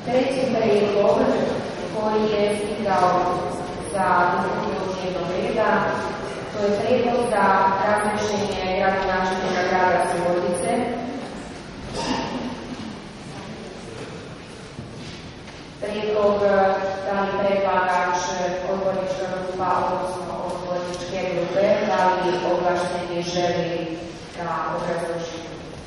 Treći prijedlog koji je stigao za dopunu dnevnog reda, to je prijedlog za razrješenje gradonačelnika grada Subotice. Prijedlog da li predlagač odbornička grupa, odnosno odborničke grupe, da li ovlašteni želi da obrazloži.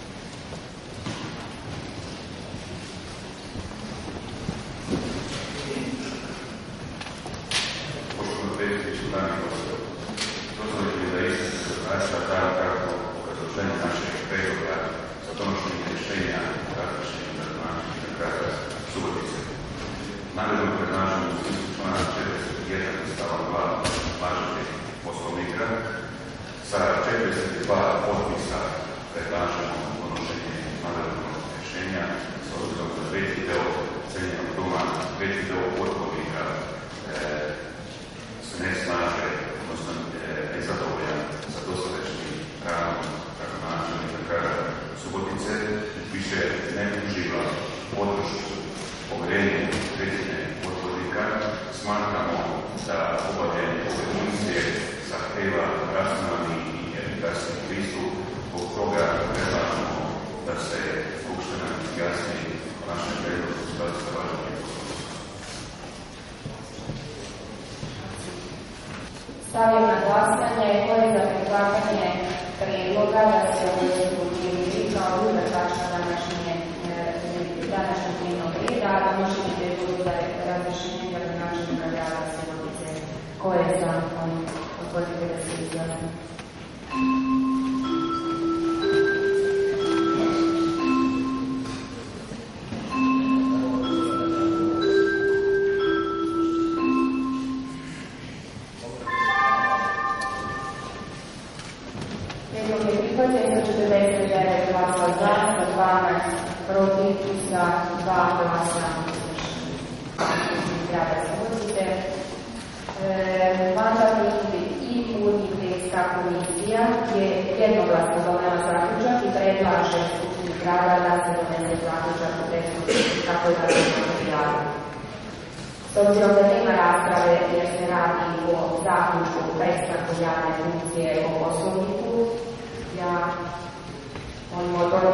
Poštovno predsjedniče, dame i gospodo, dozvolite mi da iznesem zaista dan kako obrazloženje našeg prijedloga za donošenje rješenja o razrješenju gradonačelnika grada Subotice. Navedeno predlažemo u smislu člana 41. stavak 2 važećeg Poslovnika sa 42 potpisa predlažemo donošenje navedenog rješenja s obzirom da veći deo cijenjenog doma, veći deo potpornika se ne slaže, odnosno nezadovoljan sa dosadašnjim radom gradonačelnika grada Subotice, više ne uživa podršku povjerenje većine potpornika. Smatramo da obavljanje ove funkcije zahtjeva racionalni i efikasni pristup, zbog toga predlažemo da se skupština izjasni o našem prijedlogu u skladu sa važećim Poslovnikom. Stavljam na glasanje ko je za prihvatanje prijedloga da se uvrsti kao druga tačka današnjeg dnevnog reda, donošenje prijedloga za razrješenje gradonačelnika grada Subotice. Ko je za? Otvorite da se izjasni. Prijedlog je prihvaćen sa 49 glasa za, sa 12 protiv i sa 2 glasa grada Subotice. Mandatno-imunitetska komisija je jednoglasno donela zaključak i predlaže skupštini grada da se donese zaključak u tekstu kako je navedeno u materijalu. S obzirom da nema rasprave jer se radi o zaključku prestanku javne funkcije o Poslovniku, ja molim odbor.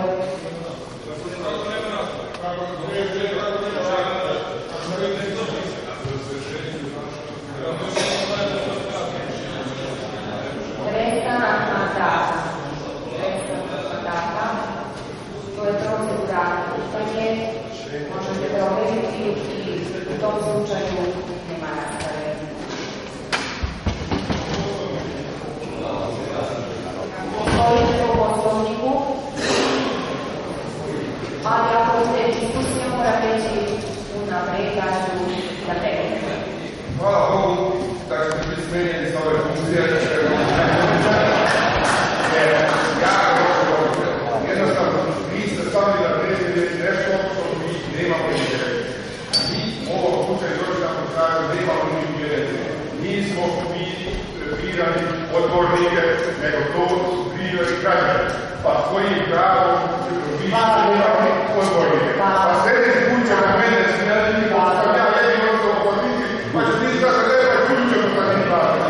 Prestanak mandata. To je proceduralno pitanje. Možete provjeriti i u tom slučaju nema rasprave. Postojite u Poslovniku, ali ako ste diskusija mora reći unaprijed da ću da tekne. Hvala Bogu da ćete biti smenjeni sa ove funkcije. Jednostavno, vi ste stavili da predsjednici nešto što mi nemamo uvjerenje. Mi u ovom slučaju doći na kraju nemamo uvjerenje. Nismo birali odbornike, nego to su birali građani. Pa svojim pravom vi birali odbornike. Pa sljedeći put će na mene smijati, pa sam ja jedin od odbornike, pa će ti da se treba ključeno sa njim baviti.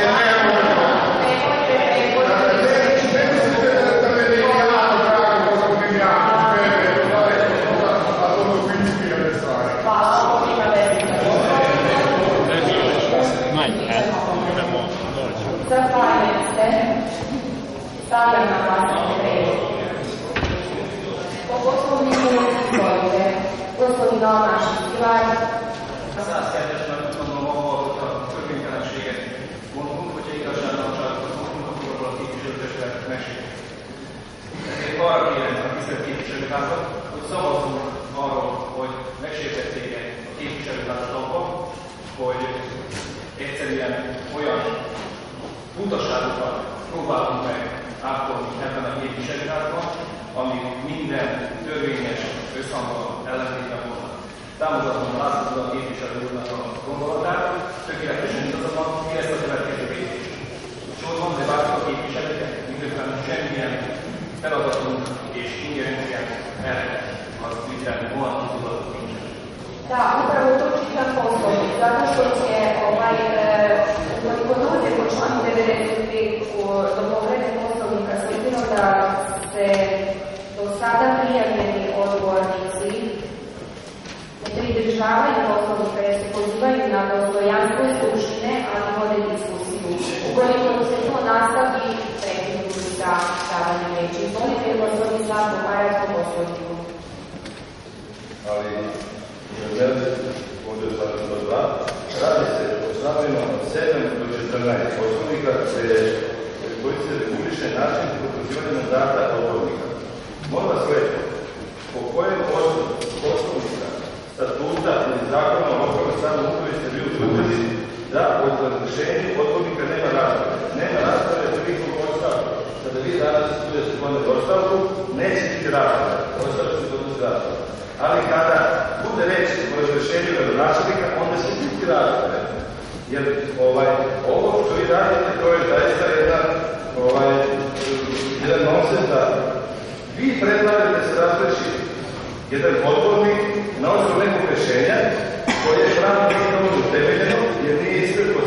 Zahvaljujem se. Stavljam na glasanje prijedlog. Po Poslovniku izvolite. Gospodin Domaš, Ivan. Szerzetesen a törvénytelenséget mondunk, hogyha igazságtalanságot mondunk, akkor abból a képviselőtestület megsérül. Ezért arra kérem a tisztelt képviselőházat, hogy szavazzunk arról, hogy megsértették a képviselőtársadalomban, hogy egyszerűen olyan butaságokat próbálunk meg átolni ebben a képviselőházban, amik minden törvényes összhangban ellentétben volna. Támogatom László a képviselő úrnak a gondolatát, tökéletesen igazabban, mi ezt a következő kérdés. Sorban, de várjuk a képviselőket, miközben semmilyen feladatunk és ingerenciánk erre az ügyben vonatkozó adatok nincsen. Da, upravo to čitam Poslovnik, zato što će ukoliko dođe po članu 95 do povrede Poslovnika s obzirom da se do sada prijavljeni odgovornici ne pridržavaju Poslovnika jer se pozivaju na dostojanstvo skupštine, ali vode diskusiju. Ukoliko se to nastavi, prekinuti za stavljanje reči. Izvolite, gospodin Slavko Majac po Poslovniku. Ali radi se o stavljeno od 7 do 14 Poslovnika koji se reguliše način potvrđivanja mandata odbornika. Molim vas reći, po kojem Poslovnika, statuta ili zakona o lokalnoj samoupravi ste bili utvrdili da o razrješenju odbornika nema rasprave. Nema rasprave prilikom ostavku. Kada vi danas budete podnijeli ostavku, neće biti rasprave. Ostavku se podnosi rasprave. Ali kada bude reći o razrješenju gradonačelnika, onda će biti rasprave. Jer ovo što vi radite, to je zaista jedan nonsens da vi predlažete da se razreši jedan odbornik na osnovu nekog rješenja koje je pravno ispravno utemeljeno jer nije ispreko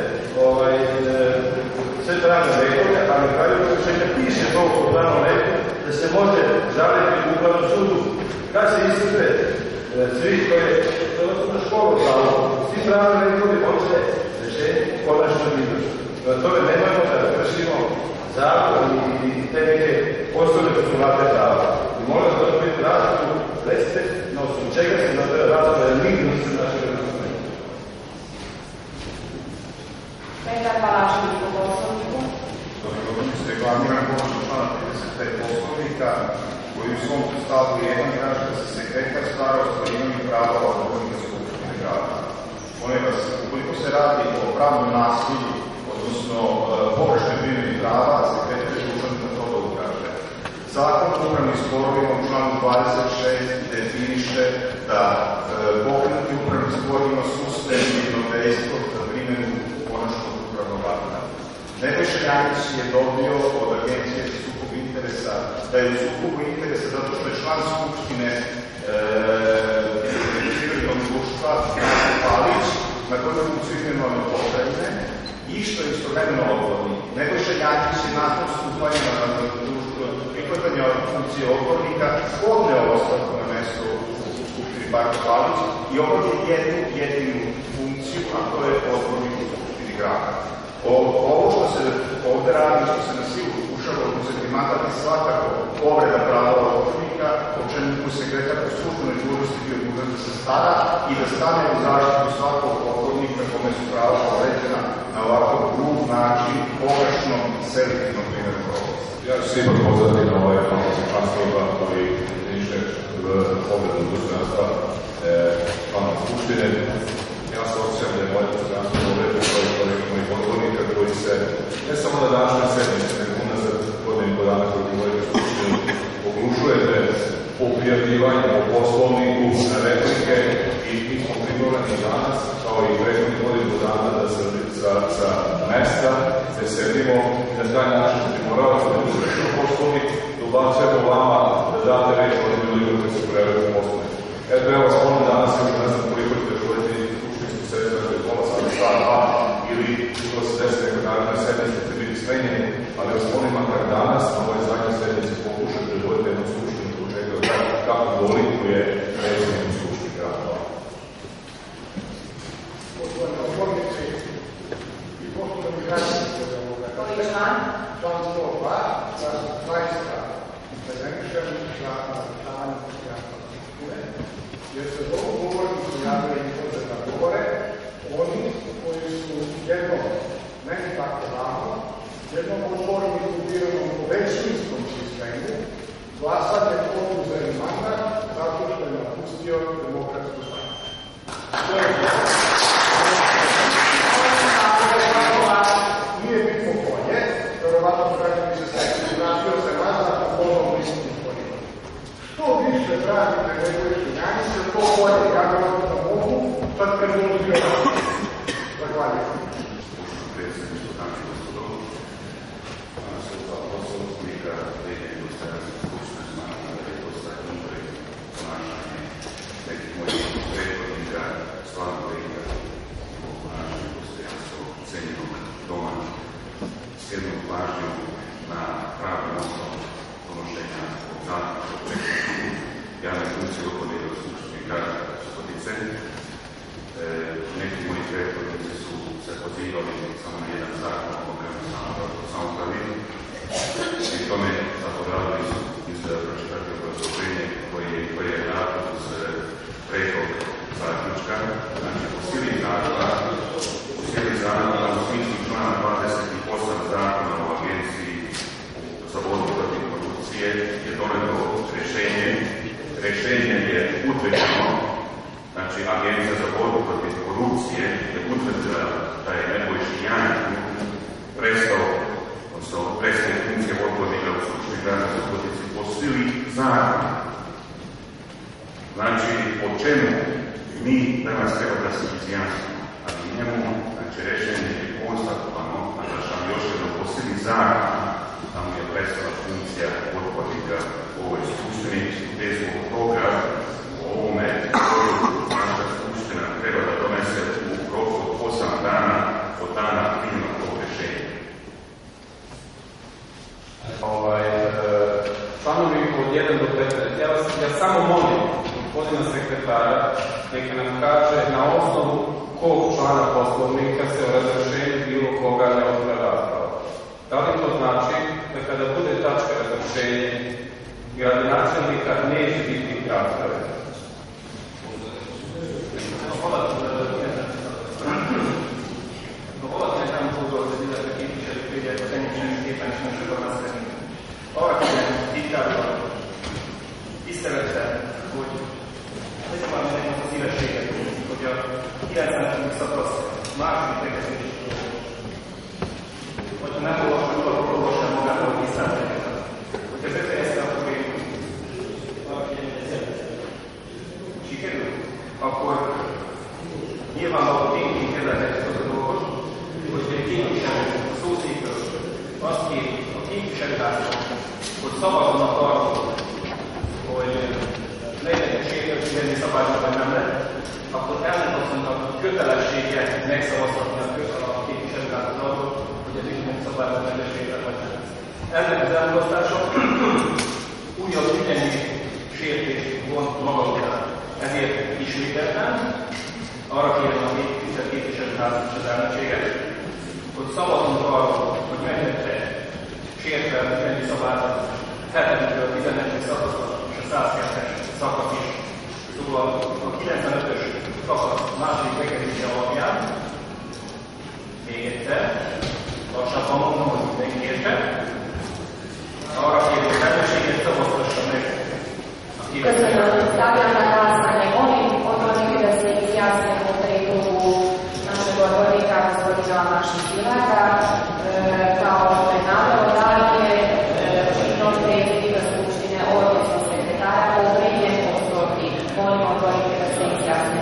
sve pravne rekove, a na kraju rješenja piše to u pravnom reku da se može žaliti u upravnom sudu. Kad se isprve svi koje na školu pravo, svi pravne rekove može rješenje konačno izvršiti. Na tome nemojmo da vršimo zakon i te neke poslove koje su vlade prava. I molim da to biti raspravu, recite na osnovu čega se na tebe rasprava, jer nigdje niste našli razumeli. Petar Palaški po Poslovniku. Se reklamiram konačno člana 35 Poslovnika koji u svom stavku 1 kaže da se sekretar stara o ostvarivanju prava odbornika skupštine grada. Molim vas, ukoliko se radi o pravnom nasilju, odnosno pogrešnoj primjeni prava, sekretar je dužan da to ukaže. Zakon o upravnim sporovima u članu 26 definiše da pokrenuti upravni spor ima suspenzivno dejstvo za primjenu konačnog upravnog akta. Nebojša Janjić je dobio od Agencije za sukob interesa da je u sukobu interesa zato što je član skupštine privrednog društva Palić na koju funkciju imenovane Pokrajine i što je istovremeno odbornik. Nebojša Janjić je nakon stupanja na prihvatanja funkcije odbornika podneo ostavku na mesto u skupštini Parka Palić i obavlja jednu jedinu funkciju, a to je odbornik u skupštini grada. Ovo što se ovdje radi, što se na silu pokušava oduzeti mandat je svakako povreda prava odbornika, o čemu sekretar po službenoj dužnosti bio dužan da se stara i da stane u zaštitu svakog odbornika kome su prava povređena na ovako grub način, pogrešnom i selektivnom primjeru pravosti. Ja ću se ipak pozvati na ovaj članstvo koji niše v pogledu dostojanstva člana skupštine. Ja se osjećam da je moje dostojanstvo povredu mojih odbornika koji se ne samo na današnjoj sedmici, nego unazad godinu i po dana koji govorite skupštinu oglušujete po prijavljivanju, po Poslovniku, na replike i mi smo primorani danas, kao i prethodnih godinu dana, da se sa mesta ne sedimo i na taj način primoravamo da uzrešimo Poslovnik, dobacujemo vama da date reći od ljudi koji se prevedu u Poslovnik. Eto, ja vas molim danas, ne znam koliko ćete čuvati skupštinsku sedmicu, dakle, pola sata, ili kroz 10 nekog naredne sedmice ćete biti smenjeni, ali vas molim makar danas, na ovoj zadnjoj sedmici pokušati da budete jednu skupštinu koju čekaju kako dolikuje predsjedniku skupštine grada. Poštovani odbornici i poštovani građani kod ovoga član 102, da su zaista intervenišeni za narušavanje dostojanstva strukture, jer se do govornicu javljaju da govore oni koji su jednom, ne tako davno, jednom odborniku biranom u većinskom sistemu glasanje oduzeli mandat zato što je napustio Demokratsku stranku. Nije bitno ko je, verovatno građani se stekli, vratio se nazad u ponovno istim izborima. Što više tražite Nebojšu Janjića, to bolje. Ja ga da mogu, sad predložio. Zahvaljujem. Predsjedništvo, dame i gospodo, suda Poslovnika, prednje dostojanstva skupštine smatram da je dosta umre ponašanje nekih mojih prethodnih funkcije odbornika u Skupštini grada Subotice. Neki moji prethodnici su se pozivali samo na jedan zakon o lokalnoj samoupravi i tome zaboravili su pročitati obrazloženje koje je dato uz predlog zaključka. Znači, u sili zakona u smislu člana 28 zakona o Agenciji za borbu protiv korupcije je donijelo rješenje. Rješenje je utvrđeno, znači Agencija za borbu protiv korupcije je utvrdila da je Nebojša Janjić prestaje funkcije odbornika u Skupštini grada Subotice po sili zakona. Znači, o čemu mi danas treba da se izjasnimo, ali njemu, znači, rješenje je konstatovano, naglašavam još jednom po sili zakona, da mu je prestala funkcija odbornika u ovoj skupštini, gdje zbog toga u ovome naša skupština treba da donese u roku od 8 dana od dana primjena tog rješenja. Članovi od 1 do 15. Ja samo molim gospodina sekretara neka nam kaže na osnovu kog člana Poslovnika se o razrešenju bilo koga ne otvara rasprava. Da li to znači da kada bude tačka razrešenje gradonačelnika neće biti rasprave? Dovolite nam budu odredila Pekića i prije poteničnih pitanja na Šubarnasrednji. Ova pitanja pitaju istavete budu. Neće vam neko poziva šega, kod je jedan sam sa prosta. Mašli tega sviđu. Od nakon loša moga ovog istavljanja. Od je PPS kako bi Čikeru, ako nije vam ovo tim gledate to se dogođu, koji je kinkišan susik, oski, kinkišan tako, kod soba na torbu, koji je lejdete čekaj, hogy mi szabályban nem lett, akkor elmondottunk a kötelességet megszavaztatni a képviselőtársat, hogy az ügynek szabályban mentességre vagy nem. Ennek az elmondottása újabb ügyeni sértést vont maga után. Ezért ismételten arra kérem a képviselőtársat és az elnökséget, hogy szavazunk arról, hogy megtette sértve az ügyeni szabályzat 7-től 11-ig szakaszat és a 102-es szakasz is. Szóval a 95-ös szakasz második bekezdése alapján még egyszer, lassabban mondom, hogy mindenki érte. Arra kérem, hogy elnökséget szavaztassa meg a képviselőt. Stavljam na glasanje. Molim odbornike da se izjasne o predlogu našeg odbornika gospodina Maši Silaka. Kao što je naveo dalje, činom predsjednika Skupštine, odnosno sekretara, povrijeđen Poslovnik. Molim odbornike da se izjasne.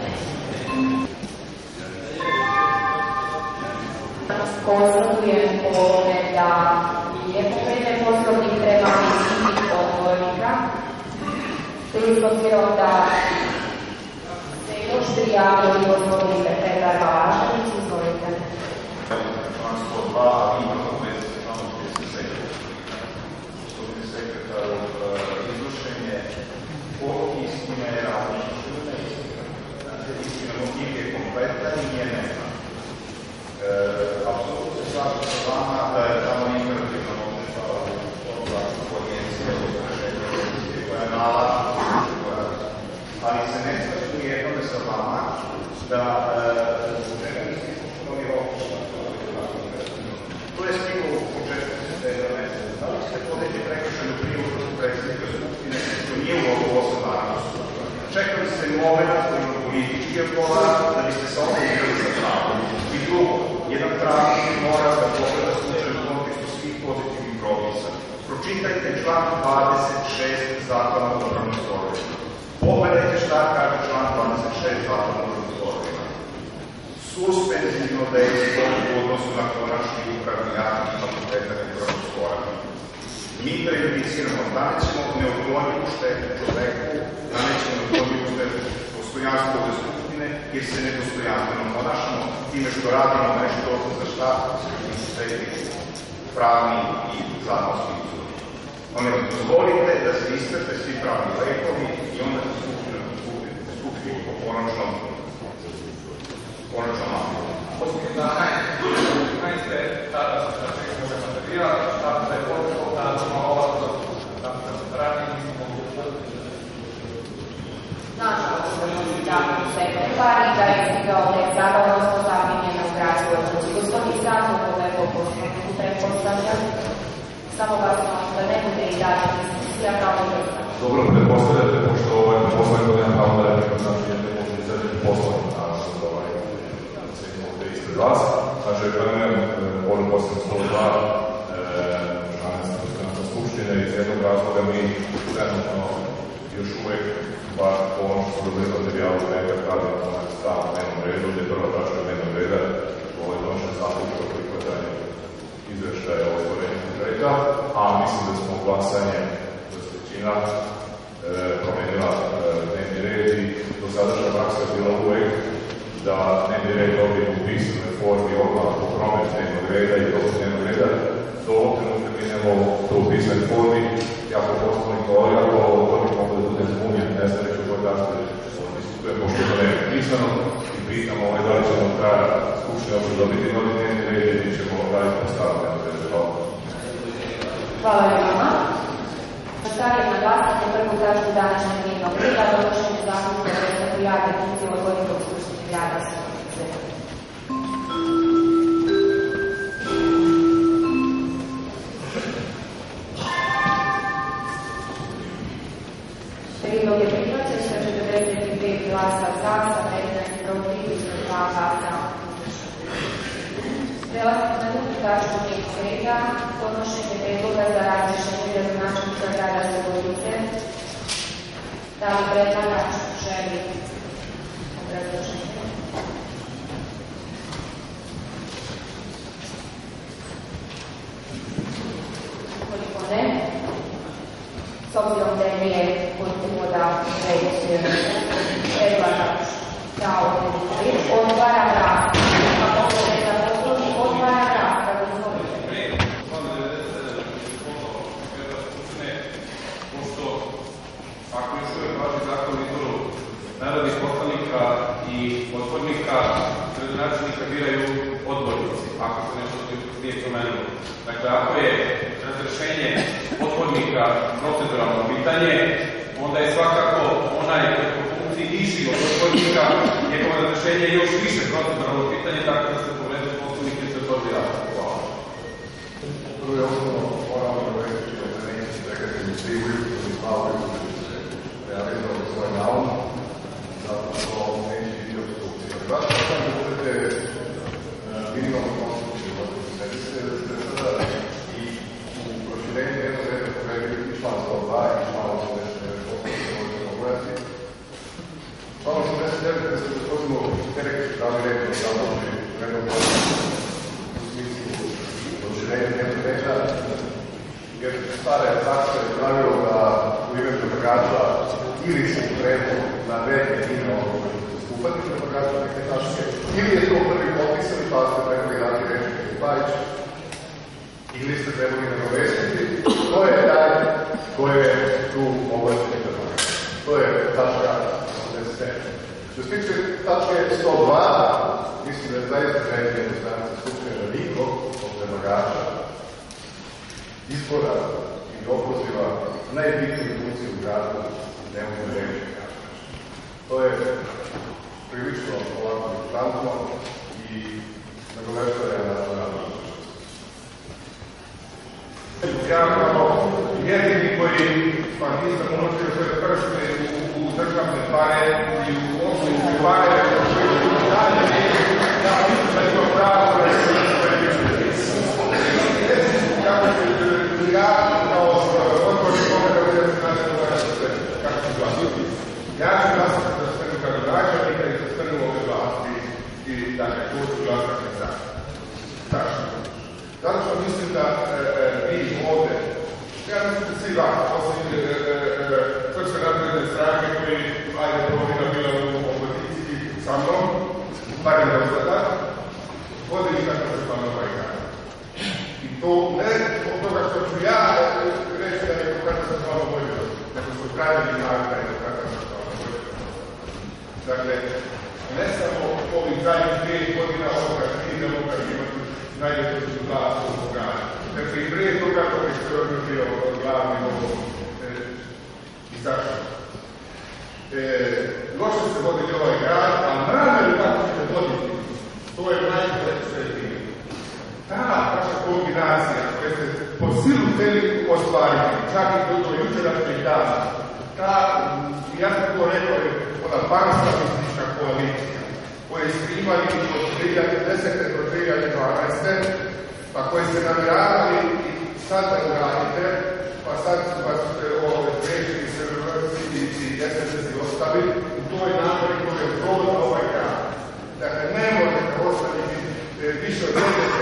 Konstatujem ovdje da nije povrijeđen Poslovnik, treba izviti odbornika. S obzirom da se još prijavili gospodin Petar Valašević, izvolite. Član 102, ima bez članom 37. Gospodine sekretaru, izvršenje istine je različitne istine. Znači, istina motiv je kompletna i nije nema. Apsolutno se slažem sa vama da je tamo imperativna odredba u agencije o izvršenju koja je mala, ali se ne slažem u jednome sa vama da čega niste ispoštovali ročišta. To je stiglo u početku septembra. Da li ste podnijeli prekršajnu prijavu protiv predsjednika Skupštine koji nije u roku 8 dana? Čekali ste moment koji ima politički odgovor da biste se onda igrali sa pravom. I drugo, jedan pravnik mora da pogleda slučaj u kontekstu svih pozitivnih propisa. Pročitajte član 26 Zakona o državnim službama. Pogledajte šta kaže član 26 Zakona o državnim službama. Suspenzivno dejstvo u odnosu na konačni upravni akt i fakultetak upravnog spora. Mi prejudiciramo, nanećemo neotklonjivu štetu čoveku, nanećemo neotklonjivu štetu dostojanstvu ove skupštine, jer se nedostojanstveno ponašamo time što radimo nešto za šta se pravni i zakonski izvori. Dozvolite da se iscrpe svi pravni lekovi i onda donosi zakon sekretar i da je stigao tek sada, odnosno zaprimljeno u gradskoj odluci. Gospodin Sako je po poslovniku pretpostavljam, samo vas molim da ne bude i dalje diskusija kao i vrsta. Dobro, pretpostavljate, pošto poslovnik da nema pravo da replika, znači ne može izraditi poslovnik, naravno da sjedimo ovdje ispred vas. Znači, krenujem volim poslovnik 102 skupštine iz jednog razloga mi trenutno još uvijek bar po ono što smo dobili materijalu nekad radimo na stavnom dnevnom redu, gdje je prva tačka dnevnog reda donošen zaključak o prihvatanju izvještaja o otvorenju budžeta, a mislim da smo glasanje za većina promenila dnevni red i dosadašnja praksa je bila uvijek da dnevni red dobije u pisanoj formi odmah po promjeni dnevnog reda i dobro dnevnog reda. Do ovog trenutka mi nemamo to u pisanoj formi. Ja po poslovniku ako odbornik mogu da budem zbunjen, ne znam neću koji dan diskutujem, pošto to ne je pisano i pitamo da li ćemo kraja skupštine opet dobiti novi dnevni red ili ćemo raditi po starom dnevnom redu. Hvala vama. Stavljam na glasanje prvu tačku današnjeg dnevnog reda, donošenje zaključka o prestanku javne funkcije odbornika u Skupštini grada Subotice. Prijedlog je prihvaćen sa 45 glasa za, sa 15 protiv i sa 2 glasa. Prelazimo na drugu tačku dnevnog reda, donošenje prijedloga za razrješenje gradonačelnika grada Subotice. Da li predlagač želi obrazloženje? Ukoliko ne, s obzirom da nije potpuno da reći predlagač dao riječ, otvaram raspravu. Ako se ne zaposluni, otvaram raspravu. Pošto ako još uvijek važi zakon o izboru narodnih poslanika i odbornika, gradonačelnika biraju odbornici, ako se nešto nije promenilo. Dakle, ako je razrešenje odbornika proceduralno pitanje, onda je svakako onaj po funkciji viši od odbornika, njegovo razrešenje je još više proceduralno pitanje, tako da se povredu poslovnik i se to bira. Hvala. Prvo je osnovno moramo reći da neće čekati ni svi uvijek, ni spavaju, realizovali svoj naum, zato što neće biti obstrukcija. Vaša sam da budete minimalno konstrukciju, da se sada i u proširenju jednog reda povredili i član 102 i član 89. Član 89 da se gospodinu direktor pravi red od završi rednog u smislu proširenja jednog reda, jer stare prakse je pravilo da u ime predlagača ili se predlog na red ime ono koji će zastupati predlagača neke tačke, ili je to prvi potpisan pa ste trebali dati reći ili Pajić, ili ste trebali nagovestiti. To je taj koji je tu ovlašćeni predlagač. To je tačka 85. Što se tiče tačke 102, mislim da je zaista rekli u stranici skupštine da niko od predlagača izbora i opoziva najbitniju funkciju u gradu ne može reći. To je prilično ovako diktantno i nagoveštava je na to naravno. Ja kao jedini koji pa nisam umočio svoje prste u državne pare i u osnovne pare, ja mislim da je to pravo da je kako ja kao odborni kolega budem kako ću glasiti. Ja ću glasiti za stranu gradonačelnika i za stranu ove vlasti i dakle, tu ću glasati za. Tačno. Zato što mislim da vi ovdje, ja mislim da svi vas, osim Srpske napredne stranke koji, ajde, polovina bila u opoziciji sa mnom, barem do sada, vodili tako se s vama ovaj grad. I to ne zbog toga što ću ja reći da je katastrofalno bolje, nego su građani naroda i katastrofalno bolje. Dakle, ne samo ovih zadnjih 5 godina ovoga idemo kad imati najljepšu vlast u gradu. Dakle, i prije toga koji se održio glavni ovo i zašto. loše ste vodili ovaj grad, a namjeru kako ćete voditi, to je najbolje što je bilo. Ta vaša kombinacija koja ste po silu htjeli ostvariti, čak i do jučerašnjeg dana, ja sam to rekao, ona panska mistička koalicija, koje ste imali od 2010. do 2012. pa koje ste namjeravali i sad da uradite, pa sad su vas prešli se vrsti i SSS i ostali u toj namjeri koje je prodao ovaj grad. Dakle, ne možete ostaviti više od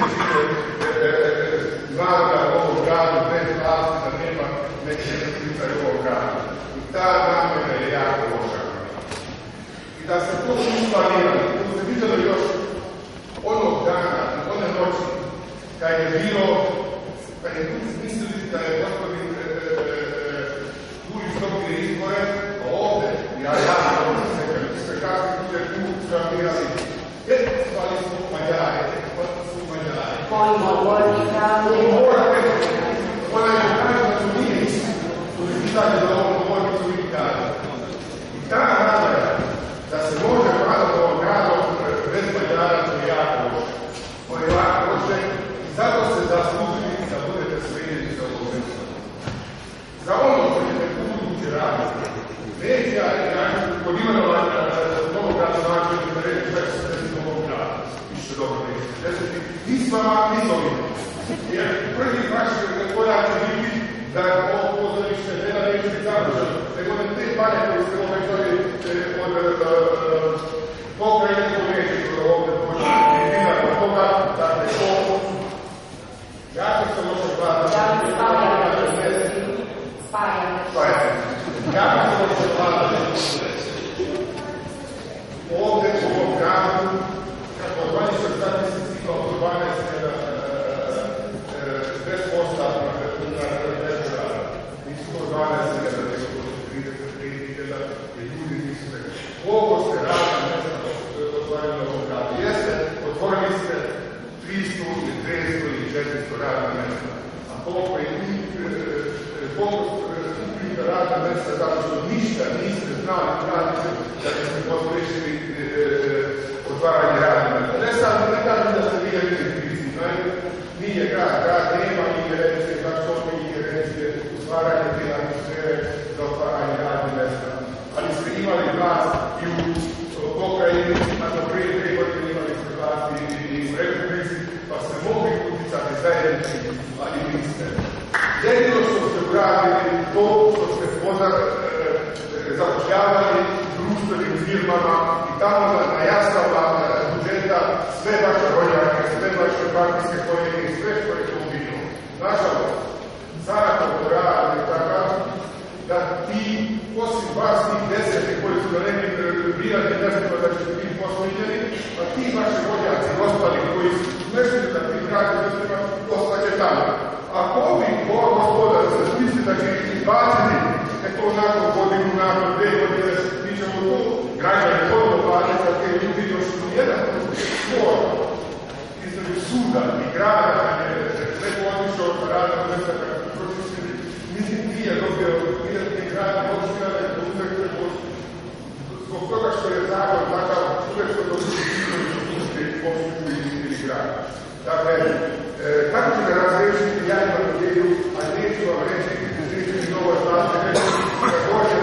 10 naroda u ovom gradu bez vlasti da nema neke utjecaj u ovom gradu. I ta namjera je jako loša. I da ste to isplanirali, to ste vidjeli još onog dana, one noći, kad je bilo, kad je mislili da je gospodin Đurić dobili izbore, a ovdje, ja sve kako bude tu planirali, zvali su Mađare, su Mađare. Ona je kažem da su nije isti, su pitanje za ovom govornicu i kaže. I ta namjera, da se može vladati ovom gradom bez Mađara, to je jako loše. On je jako loše i zato se zaslužili da budete svedjeni za ovo mjesto. Za ono što ćete buduće raditi, neće ja kod imenovanja novog gradonačelnika da reći da će se desiti novog grada. Više dobro neće se desiti. I s vama nisovima. Jer prvi vaš korak će biti da ovo pozorište nema neće biti završeno. Nego da te pare koje ste obećali od pokrajine neće ovdje početi od toga, dakle ovo jako se loše gledati. Jako se loše gledati ovdje u ovom gradu, kako od 20 statistici kao 12 bez posta na rada. Nisu to 12 nego 33 i ljudi nisu rekli. Koliko ste radili mjesta otvorili na ovom gradu? Jeste, otvorili ste 300 ili 300 ili 400 radnih mjesta. A koliko je ukupnika radnih mjesta zato što ništa niste znali raditi da ste pospriječili otvaranje radnih mjesta. Ne sad ne kažem da ste bili krizi, nije grad nema ingerencije za što ingerencije stvaranje te atmosfere za otvaranje radnih mjesta. Ali ste imali vlast i u pokrajini, a do prije 3 godine imali ste vlast i u republici, pa ste mogli uticati zajednici, ali niste. Jedino što ste uradili, to što ste zapošljavali društvenim firmama i tamo na jasnama budžeta sve vaše rođake, sve vaše partijske kolege i sve što je to bilo. Nažalost, zakon o radu je takav da ti, osim vas, tih 10 koji su na nekim birati mjestima da ćete biti posluženi, a ti vaše rođaci i ostali koji su smešljeni da ti gradi mjestima, ostaće tamo. Ako ovi gospodar se misli da će ih izbaciti, to nakon godinu, nakon 2 godine, mi ćemo to građane podno platiti za te ljudi još jedan spor između suda i grada, neko otišao od rada u mjesta kada su pročistili, nije dobio, nije grad odština, nego uvek zbog toga što je zakon takav, uvek što dobio ili grad. Dakle, kako ćete razrešiti, ja imam ideju, a neću vam reći, neću i novo znate, također,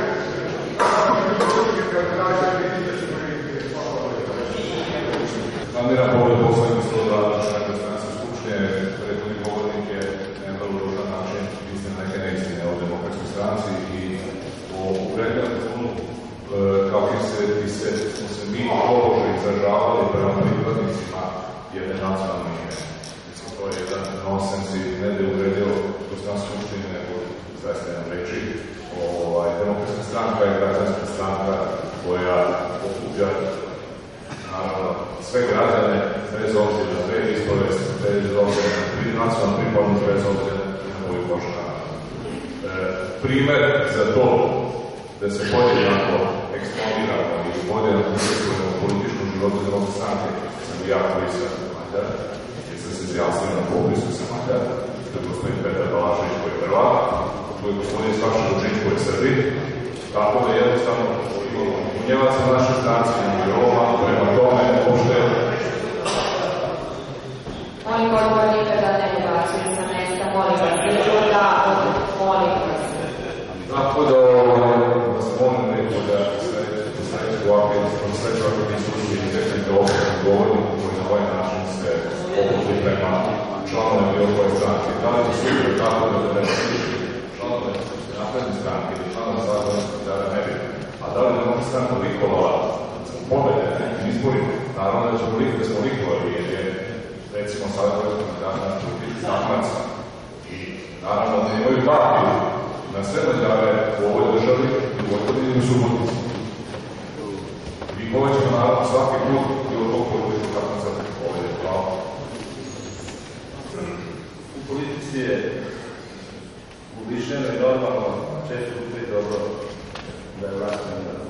Namjera povode poslednjih sloda Šajbe stranske skupštine, prethodni govornik je na vrlo dužan način iznio neke neistine o demokratskoj stranci i o predmetnu kako smo se mi položaj izražavali prema pripadnicima jedne nacionalne manjine. Mislim, to je jedan nonsens i ne da je uvredio do stranske skupštine, nego zaista nam reći. Demokratska stranka je građanska stranka koja okuplja naravno sve građane bez obzira na predizbore, bez obzira na nacionalnu pripadnost, bez obzira na moju poštanu. Primer za to da se podjednako eksponiramo i podjednako učestvujemo u političkom životu demokratske stranke sam ja koji sam Mađar, jer sam se zjavstio na popisu sa Mađar, to je gospodin Petar Balašević koji je Hrvat, tu je gospodin Saša Lučić koji je Srbin, Tako da jednostavno unjevac na naše stranci i ovo, prema tome, možda Molim odbornika da ne ubacuju sa mesta, molim vas, minuta, molim vas. Tako da vas molim neko da sledeću ovakve diskusije i rekli da ovdje govornik koji na ovaj način se oputli prema članovima bilo koje stranke. Da li će sutra tako da treba sličiti članove napredne stranke ili članove zakona sekretara ne bi. A da li da mogu stranka likovala pobede na nekim izborima? Naravno da ćemo da smo likovali jer je recimo sada koji dana biti znakmaca i naravno da imaju partiju na sve međave u ovoj državi u Vojvodini i u Subotici. I povećamo naravno svaki put i od tog političkog znakmaca ovdje. Hvala. U politici je uobičajeno i normalno, često biti dobro da je vlast ne.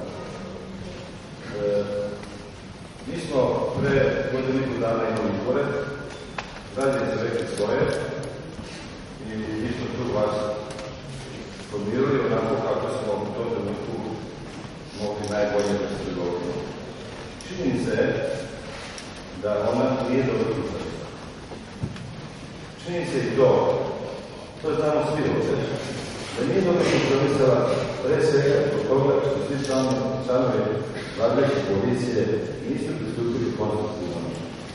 Mi smo pre godinu dana imali izbore, građani su rekli svoje i mi smo tu vlast formirali onako kako smo u tom trenutku mogli najbolje da se dogovorimo. Činjenica je da ona nije dobro funkcionisala. Činjenica je i to znamo svi ovdje, da nije dobro funkcionisala pre svega od toga što svi članovi vladajuće koalicije nisu pristupili konstruktivnom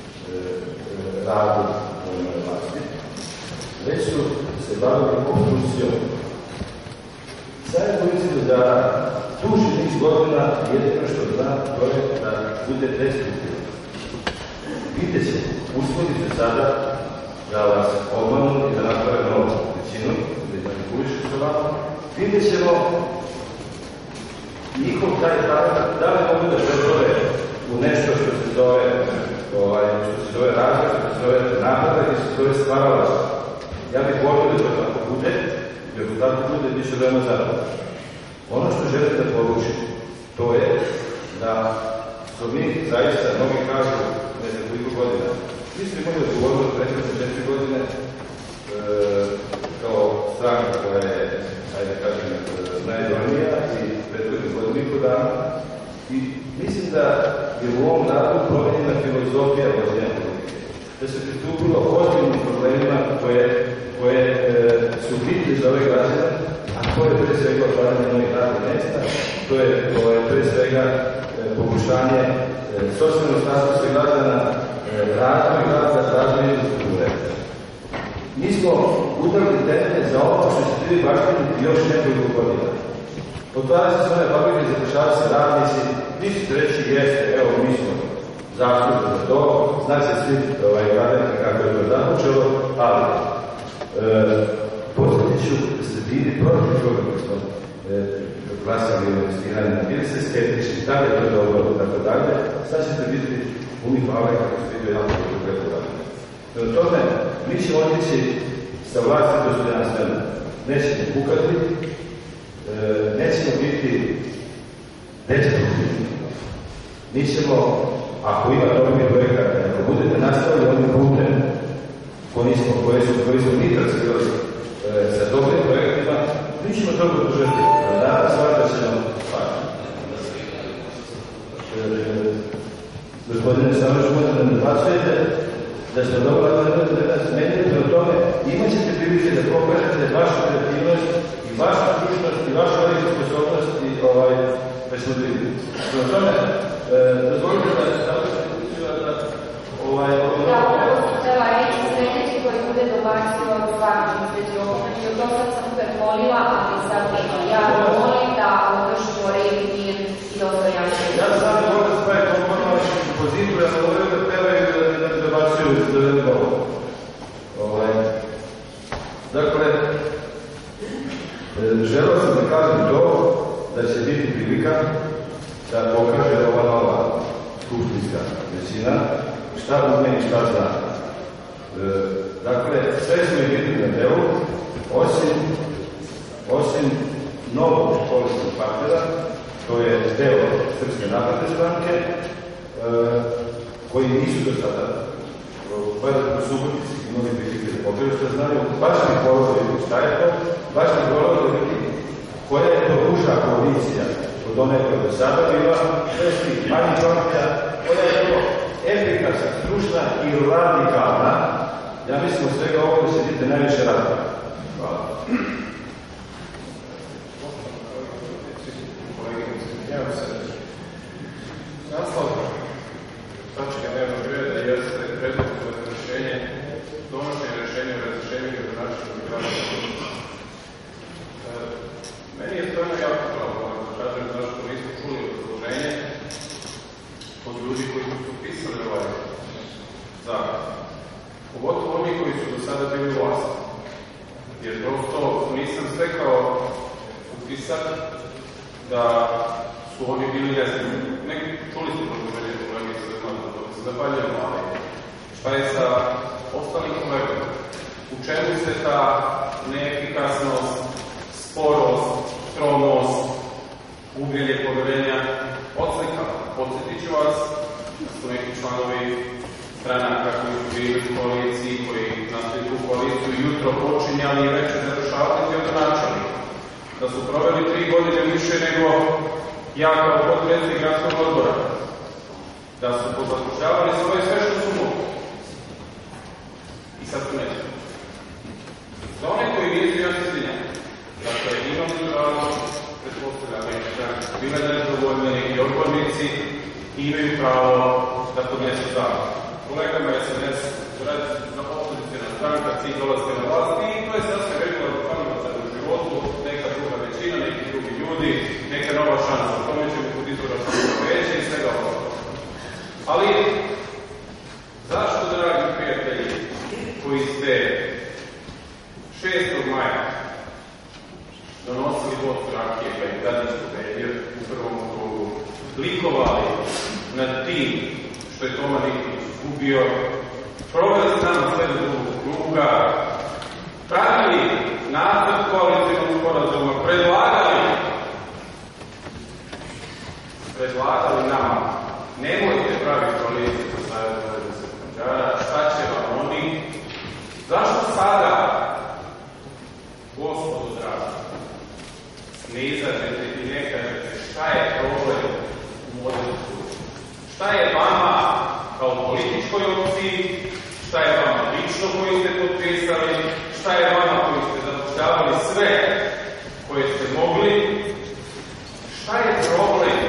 radu ove vlasti, već su se bavili obstrukcijom. Sada koalicija da duži niz godina jedino što zna to je da bude destruktivno. Vidite se, uspodi se sada da vas obmanu i da naprave novu većinu, da manipulišu sa vama. Vidite ćemo njihov taj talent, da li mogu da pretvore u nešto što se zove razvoj, što se zove napredak i što se zove stvaralaštvo. Ja bih volio da to tako bude, jer ako tako bude, bit će veoma zadovoljno. Ono što želim da poručim, to je da smo mi zaista, mnogi kažu, ne znam koliko godina, mi smo imali odgovornost prethodne 4 godine kao stranka koja je, ajde kažem, najdonija i prethodne godinu i po dana. I mislim da je u ovom radu promenjena filozofija vođenja politike. Da se pristupilo ozbiljnim problemima koje su bitne za ove građane, a to je pre svega otvaranje novih radnih mesta, to je pre svega pokušanje socijalnog statusa građana, razvoj infrastrukture. Mi smo udarili temelje za ono što će bili baštiniti još nekoliko godina. Otvaraju se svoje fabrike, zapošljavaju se radnici, vi ćete reći jeste, evo mi smo zaslužili za to, zna se svi građani kako je to započelo, ali posjetit ću da ste bili protiv toga koji smo glasali o investiranjima, bili ste skeptični, da je to dobro, tako dalje, sad ćete biti puni hvale kako ste vidio jako dobro preko dalje. Prema tome, mi ćemo otići sa vlasti dostojanstveno, nećemo pukati, nećemo biti destruktivni. Mi ćemo, ako ima dobri projekat, ako budete nastavili ovim putem koji smo mi trasirali sa dobrim projektima, mi ćemo to podržati. Danas svakda ćemo gospodine Samović, možda da ne pasujete, da ste dobro da nas smenite o tome, imat ćete prilike da pokažete vašu kreativnost i vašu stručnost i vašu veliku sposobnost i presudljivost. Prema tome, dozvolite da se Ja upravo sam htjela reći sljedeći koji bude dobacio od svakog izveđu opomeni. Od toga sam super molila, ali sad nema. Ja molim da održimo red, mir i dostojanstvo. Ja sam dobro da spaje komponovat pozivu, ja sam volio da pevaju da ne dobacuju da ne dobro. Dakle, želeo sam da kažem to, da će biti prilika da pokaže ova nova skupštinska većina šta ume i šta zna. Dakle, sve smo i biti na delu, osim novog koalicijskog partnera, to je deo Srpske napredne stranke, koji nisu do sada, u Subotici imali prilike da pokažu što znaju, baš bih volio da vidjeti šta je to, baš bih volio da vidjeti koja je to uža koalicija od one koja do sada bila, šesti manji partija, koja je to efikasna, stručna i radikalna. Ja mislim od svega ovo da se vidite najviše radikalna. Hvala. Naslov tačke dnevnog reda jeste predlog za razrješenje, donošenje rješenja o razrješenju gradonačelnika grada Koprivnice. Meni je stvarno jako pravo da kažem zašto nismo čuli obrazloženje od ljudi koji su pisali ovaj zakon. Pogotovo oni koji su do sada bili vlasti. Jer prosto nisam stekao utisak da su oni bili neznani. Neki čuli ste obrazloženje kolegice Zemaljna, to se zahvaljujem, ali šta je sa ostalim kolegama? U čemu se ta neefikasnost, sporost, tromost, gubljenje poverenja odslikala? Podsjetit ću vas da su neki članovi stranaka koji su bili u koaliciji, koji nastoji tu koaliciju jutro počinjali i već završavati od načelnika. Da su proveli 3 godine više nego ja kao potpredsjednik gradskog odbora. Da su pozapošljavali svoje sve što su mogli. I sad tu neće. Za one koji nisu, ja se izvinjam. Dakle, imam pravo, pretpostavljam, bile nezadovoljne neki odbornici i imaju pravo da podnesu zakon. Kolegama je SNS na opozicijna stranka, cilj dolaske na vlasti i to je sasvim regularno parlamentarno u životu, neka druga većina, neki drugi ljudi, neka nova šansa. O tome ćemo kod izbora veće i svega ovo. Ali, zašto, dragi prijatelji, koji ste 6. maja donosili vod Rakije, pa i Gadinsku mediju u prvom krugu, likovali nad tim što je Toma Nikolić izgubio, proveli s nama sve do drugog kruga, pravili nacrt koalicijnog sporazuma, predlagali nama, nemojte praviti koaliciju sa Savezom vojvođanskih Mađara, šta će vam oni? Zašto sada, gospodo draži, ne izađete i ne kažete šta je problem u modernosti? Šta je vama kao političkoj opciji, šta je vama lično koji ste potpisali, šta je vama koji ste zapošljavali sve koje ste mogli, šta je problem?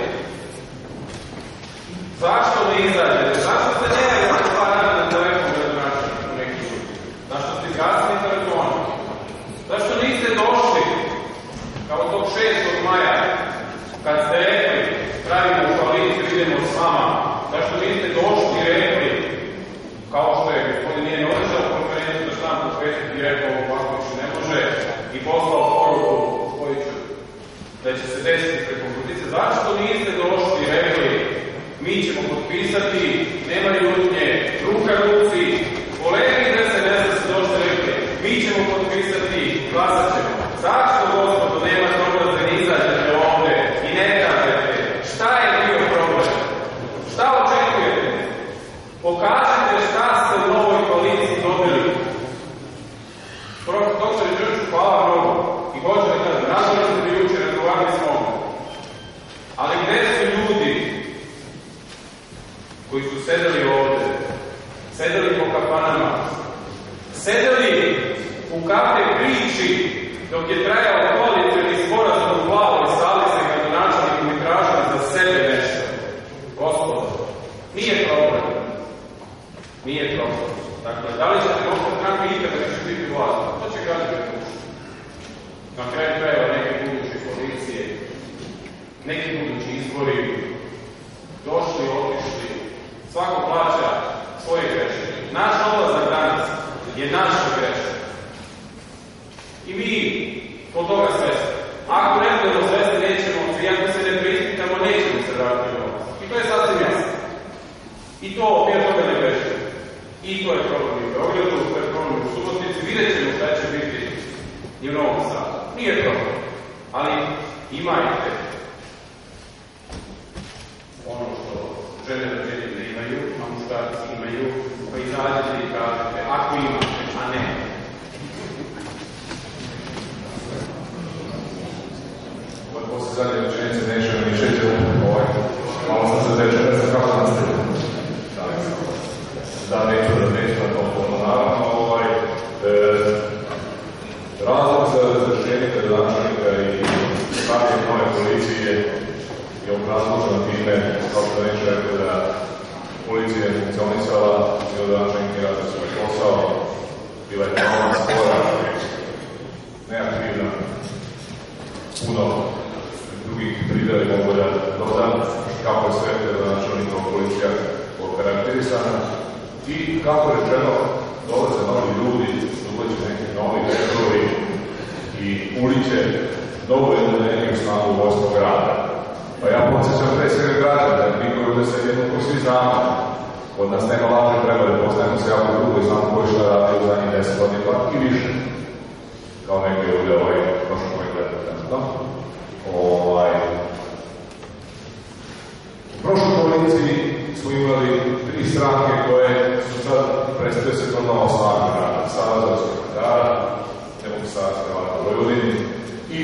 Zašto ne izađete? Zašto ste ne javili na 2 dana na telefonu gradonačelnika u neki ljudi? Zašto ste izgasili telefon? Zašto niste došli kao tog 6. maja kad ste rekli pravimo koaliciju, idemo s vama? Zašto niste došli i rekli, kao što je gospodin nije održao konferenciju za štampu Petak i rekao ovako više ne može i poslao poruku Spojiću da će se desiti preko Koprivnice? Zašto niste došli i rekli mi ćemo potpisati, nema ljutnje, ruka ruci, kolegi iz SNS-a su došli i rekli mi ćemo potpisati, glasat ćemo. Zašto, gospodo, nema problem da ne izađete ovde i ne kažete šta je bio problem? Šta očekujete? Pokažite šta ste u novoj koaliciji dobili. Doktor Đurđu, hvala mnogo. I hoću da kažem, razumno ste bi juče, razgovarali smo ovdje. Ali gde su ljudi koji su sedeli ovde, sedeli po kafanama, sedeli u kafe priči dok je trajao koalicioni sporazum u Plavoj sali sa gradonačelnikom i tražili za sebe nešto? Gospodo, nije problem. Nije problem. Dakle, da li ćete možda stranke ikada više biti vlast? To će građani pušiti. Na kraju krajeva neke buduće koalicije, neki budući izbori, došli, otišli, svako plaća svoje greške. Naš odlazak danas je naša greška. I mi po toga svesni. Ako ne budemo svesni, nećemo se, i ako se ne preispitamo, nećemo se vratiti u vlast. I to je sasvim jasno. I to opet toga ne grešimo. I to je problem i u Beogradu, to je problem u Subotici, vidjet ćemo šta će biti i u Novom Sadu. Nije problem. Ali imajte ono što žene da ne imaju, a muškarci imaju, pa izađete i kažete, ako imate, a ne. Mišiću, malo sam se tečeo, ne znam kako nastaviti. Da, neću na tom puno, naravno, razlog za razrešenje gradonačelnika i stavljanje nove policije je obrazloženo time, kao što neću rekao da policija je funkcionisala, gradonačelnik je radio svoj posao, bila je pravna spora, neaktivna, puno drugih pridjeli mogu da dodam kako je sve gradonačelnikova policija okarakterisana i kako rečeno dolaze novi ljudi, dolaze neki novi vetrovi i uliće dovoljno da nemaju snagu vojskog grada. Pa ja podsjećam pre svega građana, mi koji ovdje se jedno ko svi znamo, od nas nema lažne prevode, poznajemo se jako dugo i znamo koji šta radi u zadnjih 10 godina, pa i više. Kao neki ovdje prošlo koji gleda. U prošloj koaliciji smo imali 3 stranke koje su sad predstavljaju se kao nova snaga Saveza sekretara, Demokratska Hrvata u Vojvodini i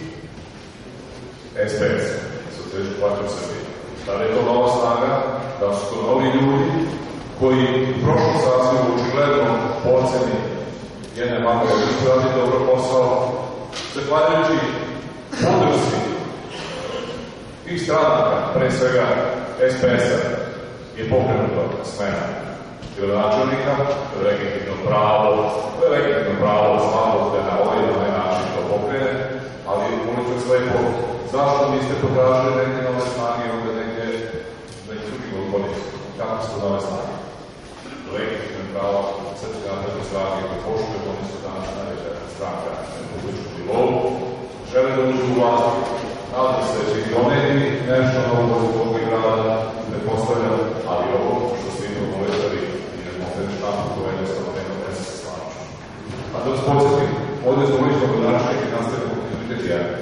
SPS, Socijalistička partija u Srbiji. Da li je to nova snaga, da su to novi ljudi koji u prošlom sazivu očigledno po oceni jedne mame nisu radili dobro posao, zahvaljujući podršci tih stranaka, pre svega SPS-a, je pokrenuto smena gradonačelnika, to je legitimno pravo svakog da na ovaj ili onaj način to pokrene, ali molim vas lepo, zašto niste potražili neke nove snage ili neke drugi gospodine? Kako su nove snage? Legitimno pravo Srpske napredne stranke koje poštuje, oni su danas najveća stranka na republičkom nivou, žele da uđu u vlasti. Nadam se da će ih doneti nešto novo iz ovog grada, ne postavljam, ali ovo što ste im povećali i ne možete štampu koja jednostavno nema veze sa stvarnošću. A da vas podsjetim, ovdje smo lično gradonačelnik i nastavljamo kontinuitet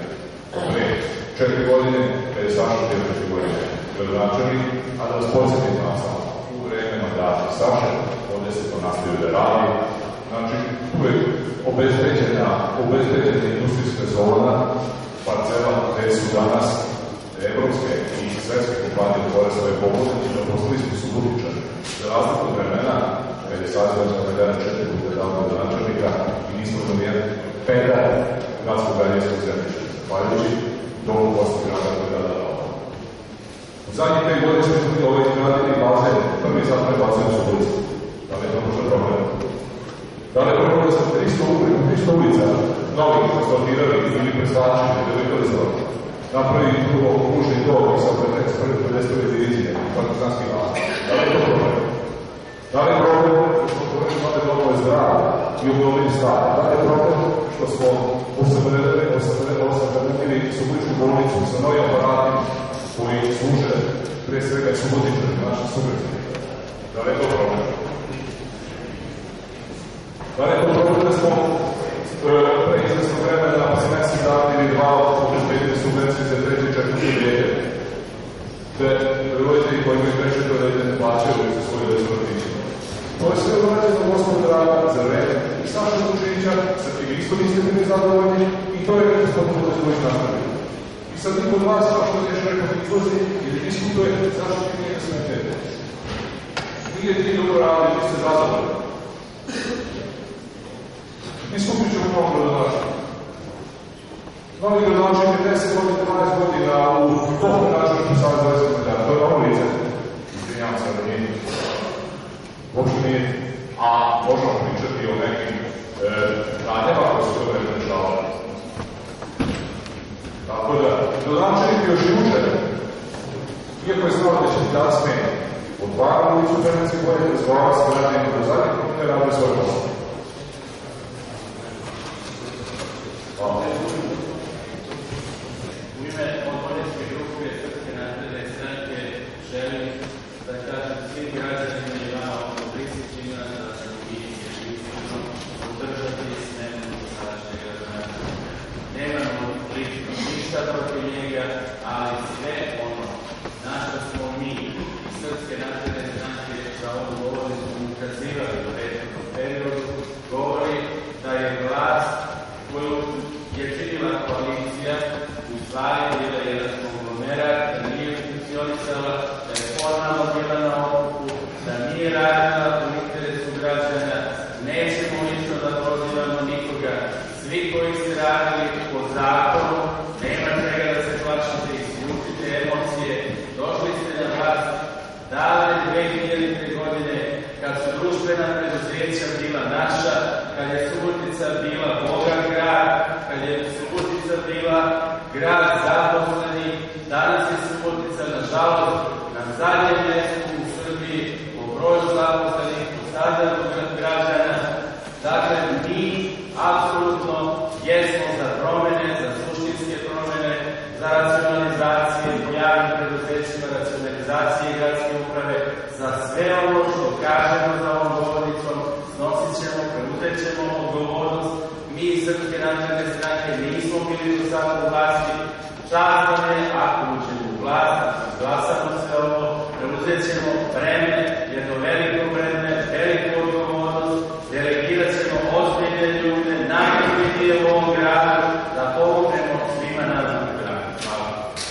4 godine, kada je Saša 4 godine gradonačelnik, a da vas podsjetim na samo u vreme mandata Saše, ovdje se to nastavio da radi. Znači, tu je obezbeđena industrijska zona, parcela gde su danas evropske i svetske kompanije tvore svoje poglede i da postali smo Subotičani. Za razliku od vremena, kada je sazivam za vedena 4 puta dao gradonačelnika i nismo do nijedan pedal gradskog građanskog zemljišta, zahvaljujući domu posle grada koji je dada dao. U zadnjih 5 godine smo gradili bazen, prvi zatvoren bazen u Subotici. Da li je to možda problem? Da li je problem da smo 300 ulica novih asfaltirali ili preslačili, da je legalizovali? Napravi prvo kružni dog i sa 51. divizije, partizanski vas. Da li je to problem? Da li je problem što smo govorili nove domove zgrada i obnovili stvari? Da li je problem što smo osamredili Subotičku bolnicu sa novim aparatima koji služe pre svega Subotičani, naši sugrađani? Da li je to problem? Da li je to problem da smo pre izvesno vremena smenski dati 2 obezbedne subvencije za 3. i 4. dete, gde roditelji koji imaju 3. i 4. dete ne plaćaju za svoje dete vrtiće. To je sve urađeno gospod draga za vreme i Saša Vučinića, sa tim isto niste bili zadovoljni i to je gospodin Vučinić napravio. I sad niko od vas, kao što je još rekao, izlazi ili diskutuje zašto ti nije smete. Nije ti dobro radili, vi ste zadovoljni. Mi skupit ćemo mnogo gradonačelnika. Novi gradonačelnik je 10 godina, 12 godina u toku načelniku Saveza sekretara. To je novo lice. Izvinjavam se da nije. Uopšte nije. A možemo pričati o nekim radnjama koje su to vreme dešavali. Tako da, gradonačelnik još i učer, iako je znao da će ti dati smeni, otvarao ulicu Ferenci Bolje, razgovarao sa građanima do zadnjih ne radi svoj posao. U ime odborničke grupe Srpske napredne stranke želim da kažem svim građanima i vama oko prisjećima da ćemo i jedinstveno podržati smenu sadašnjeg gradonačelnika. Nemamo lično ništa protiv njega, ali sve ono na što smo mi iz Srpske napredne stranke za ovu govornicu ukazivali u prethodnom periodu glasala, da je formalno bila na okupu, da nije radila u interesu građana, nećemo isto da prozivamo nikoga. Svi koji ste radili po zakonu, nema čega da se plašite, isključite emocije, došli ste na vlast davne 2000. godine, kad su društvena preduzeća bila naša, kad je Subotica bila bogat grad, kad je Subotica bila grad zaposlenih, danas je Subotica, nažalost, na zadnjem mjestu u Srbiji po broju zaposlenih, po standardu građana. Dakle, mi apsolutno jesmo za promene, za suštinske promene, za racionalizacije u javnim preduzećima, racionalizacije gradske uprave, za sve ono što kažemo za ovom govornicom, snosit ćemo, preuzet ćemo odgovornost. Mi iz Srpske napredne stranke nismo bili do sada u vlasti, čast nam je ako uđemo u vlast, glasamo sve ovo, preuzet ćemo breme, jedno veliko breme, veliku odgovornost, delegirat ćemo ozbiljne ljude, najozbiljnije u ovom gradu, da pomognemo svima nam u gradu. Hvala.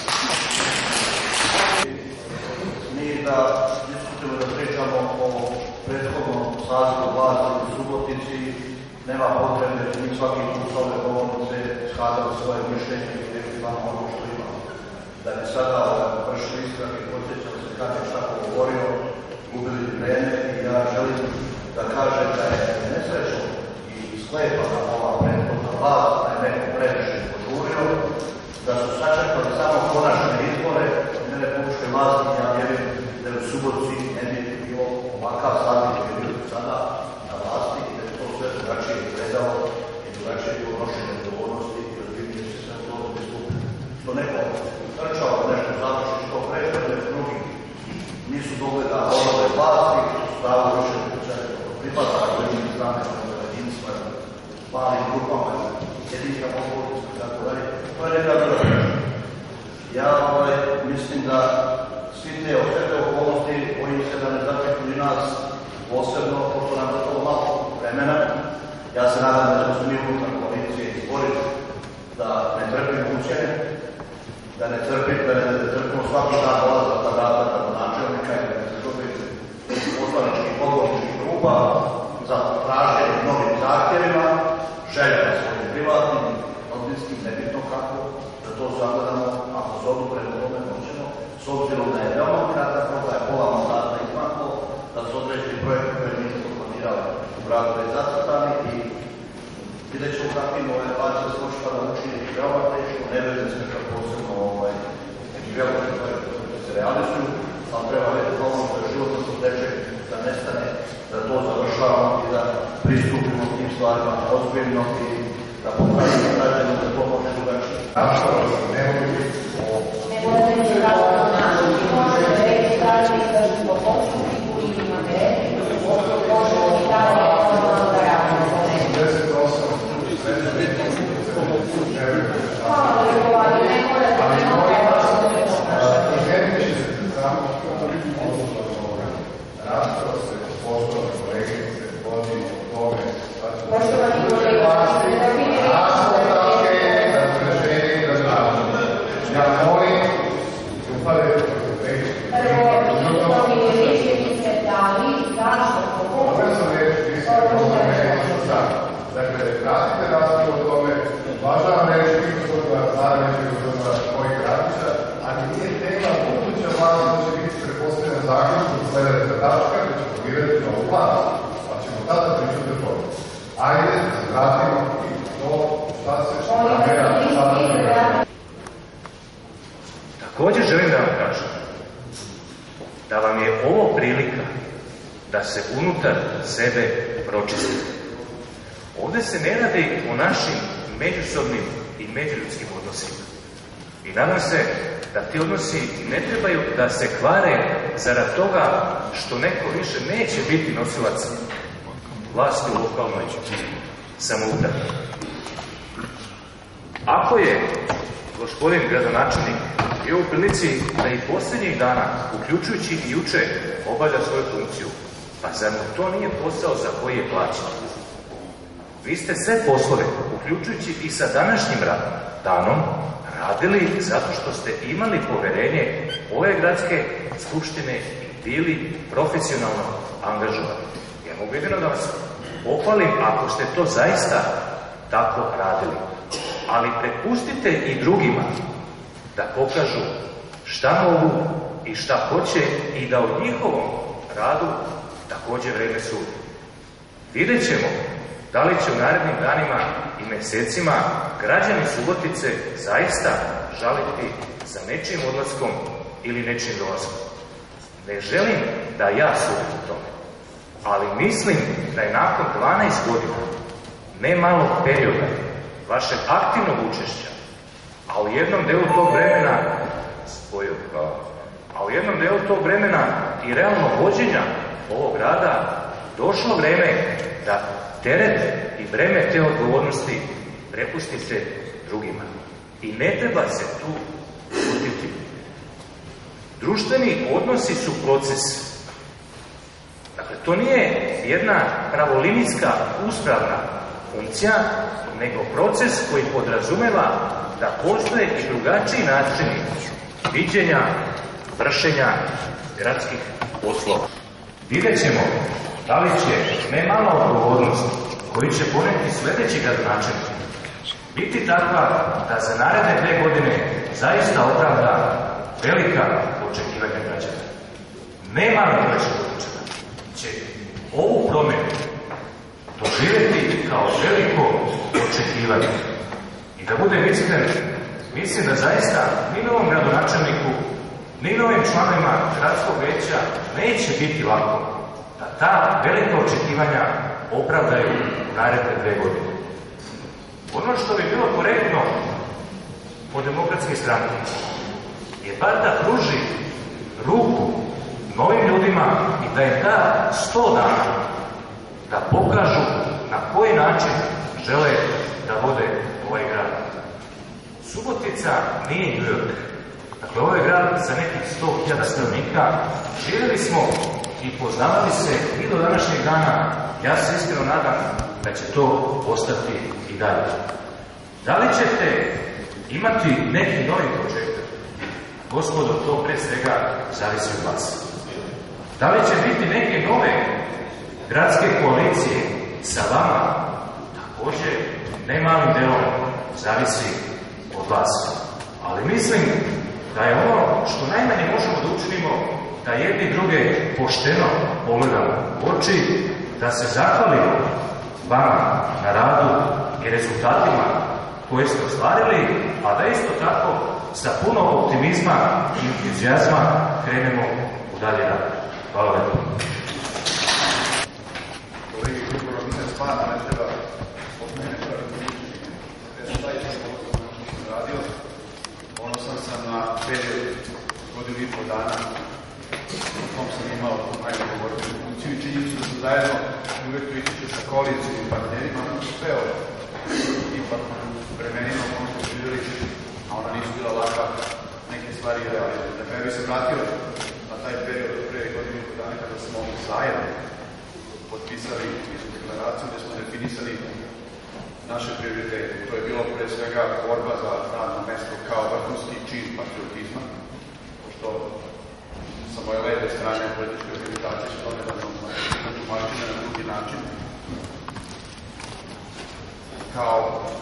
Mi da diskutujemo, da pričamo o prethodnom sazivu vlasti u Subotici, nema potrebe, mi svaki put s ove govornice shadali svoje mišljenje i rekli vam ono što imamo. Da bi sada vršili istrage i podsjećali se kako je šta govorio, gubili vreme i ja želim da kažem da je nesrećno i sklepana ova prethodna vlast, da je neko previše požurio, da su sačekali samo konačne izbore, ne republičke vlasti, ja vjerujem da je u Subotici ne bi bilo ovakav stavnik koji je bio sada na vlasti i da je to sve drugačije izgledalo i drugačije bilo nošenje odgovornosti i ozbiljnije se sve to pristupiti. Što neko trčao nešto završi što pređe, drugi nisu mogli da olove vlasti, stavu više pripada jednim strane, jedinstvima, malim grupama, jedinstvima odgovornosti i tako dalje. To je neka druga priča. Ja mislim da svi te okolnosti bojim se da ne zateknu i nas posebno, pošto nam je to malo vremena. Ja se nadam da ćemo se mi unutar koalicije izboriti da ne trpimo ucjene, da ne trpimo svaki dan dolazak kvadrata kao načelnika i da ne trpimo poslaničkih podgovorničkih grupa za traženje novim zahtjevima, željama svojim privatnim, rodbinskim, nebitno kako, da to zagledamo, ako se odupremo tome moćemo, s obzirom da je veoma kratak rok, da je pola mandata izmaklo, da su određeni projekti koje mi smo planirali u gradu već zacrtani i vidjet ćemo kakvim pače se može tada učiniti veoma teško, ne veze sve kao posebno velike projekte koje se realizuju, ali treba vidjeti ono što je životno što teče, da nestane, da to završavamo i da pristupimo tim stvarima ozbiljno i da pokažemo građanima da to može drugačije. Nažalost, ne mogu biti o... Ne možete se kako načiniti, možete reći tražiti da ću po postupniku ili imate reći, možemo i dalje ono da radimo. 68. Hvala lijepo, ali ne morate Rasprava se poštovane kolegice vodi o tome poštovani kolega, rasprave razrešenje državno. Ja molim i upadaju prvo, mi reći mi se dali zašto dakle, radite raspravu o tome, važno reći gospodina Zaravića i gospodina mojih radića, ali nije tema buduća vlada da će biti prepostavljena zaključku od sledeća tačka, da će formirati novu vladu, pa ćemo tada pričati o tome. Ajde, vratimo i to šta se namera sada ne. Također želim da vam kažem da vam je ovo prilika da se unutar sebe pročistite. Ovdje se ne radi o našim međusobnim i međuljudskim odnosima. I nadam se da ti odnosi ne trebaju da se kvare zarad toga što neko više neće biti nosilac vlasti u lokalnoj samoupravi. Ako je gospodin gradonačelnik bio u prilici da i posljednjih dana, uključujući i juče, obavlja svoju funkciju, pa zar mu to nije posao za koji je plaćen? Vi ste sve poslove, uključujući i sa današnjim danom, radili zato što ste imali poverenje ove gradske skupštine i bili profesionalno angažovani. Ja mogu jedino da vas pohvalim ako ste to zaista tako radili. Ali prepustite i drugima da pokažu šta mogu i šta hoće i da u njihovom radu također vreme sudi. Vidjet ćemo da li će u narednim danima i mesecima građani Subotice zaista žaliti za nečijim odlaskom ili nečijim dolaskom. Ne želim da ja sudim o tome, ali mislim da je nakon 12 godina, ne malog perioda, vašeg aktivnog učešća, a u jednom delu tog vremena i realno vođenja ovog rada, došlo vreme da teret i breme te odgovornosti prepustite drugima. I ne treba se tu šutiti. Društveni odnosi su proces. Dakle, to nije jedna pravolinijska uspravna funkcija, nego proces koji podrazumeva da postoje i drugačiji načini viđenja, vršenja gradskih poslova. Vidjet ćemo da li će ne mala odgovornost koji će poneti sljedeći gradonačelnik biti takva da za naredne 2 godine zaista opravda velika očekivanja građana. Nema li će ovu promjenu doživjeti kao veliko očekivanje. I da budem iskren, mislim da zaista ni novom gradonačelniku, ni novim članovima gradskog veća neće biti lako da ta velika očekivanja opravdaju u naredne 2 godine. Ono što bi bilo korektno od Demokratske stranke je bar da pruži ruku novim ljudima i da im da 100 dana da pokažu na koji način žele da vode ovaj grad. Subotica nije New York. Dakle, ovaj grad za nekih 100.000 stanovnika. Živjeli smo i poznavali se i do današnjeg dana. Ja se iskreno nadam da će to ostati i dalje. Da li ćete imati neki novi početak? Gospodo, to pre svega zavisi od vas. Da li će biti neke nove gradske koalicije sa vama? Također, ne malim delom zavisi od vas. Ali mislim da je ono što najmanje možemo da učinimo da jedni druge pošteno pogledamo u oči, da se zahvalimo vama na radu i rezultatima koje ste ostvarili, a da isto tako sa puno optimizma i entuzijazma krenemo u dalje rad. Hvala lepo. Kolegi Gruboro, mislim stvarno ne treba od mene radio. Ponosan sam na period godinu i pol dana u tom sam imao najodgovorniju funkciju i činjenicu da su zajedno uvek to ističu sa koalicijom i partnerima uspeo ipak u vremenima u kom smo živjeli, a ona nisu bila laka neke stvari realizati. Dakle, ja bih se vratio na taj period od pre godinu i pol dana kada smo zajedno potpisali deklaraciju gde smo definisali naše prioritete. To je bilo pre svega borba za radno mesto kao vrhunski čin patriotizma, pošto sa moje leve strane političke organizacije su donedavno tumačene na drugi način. Kao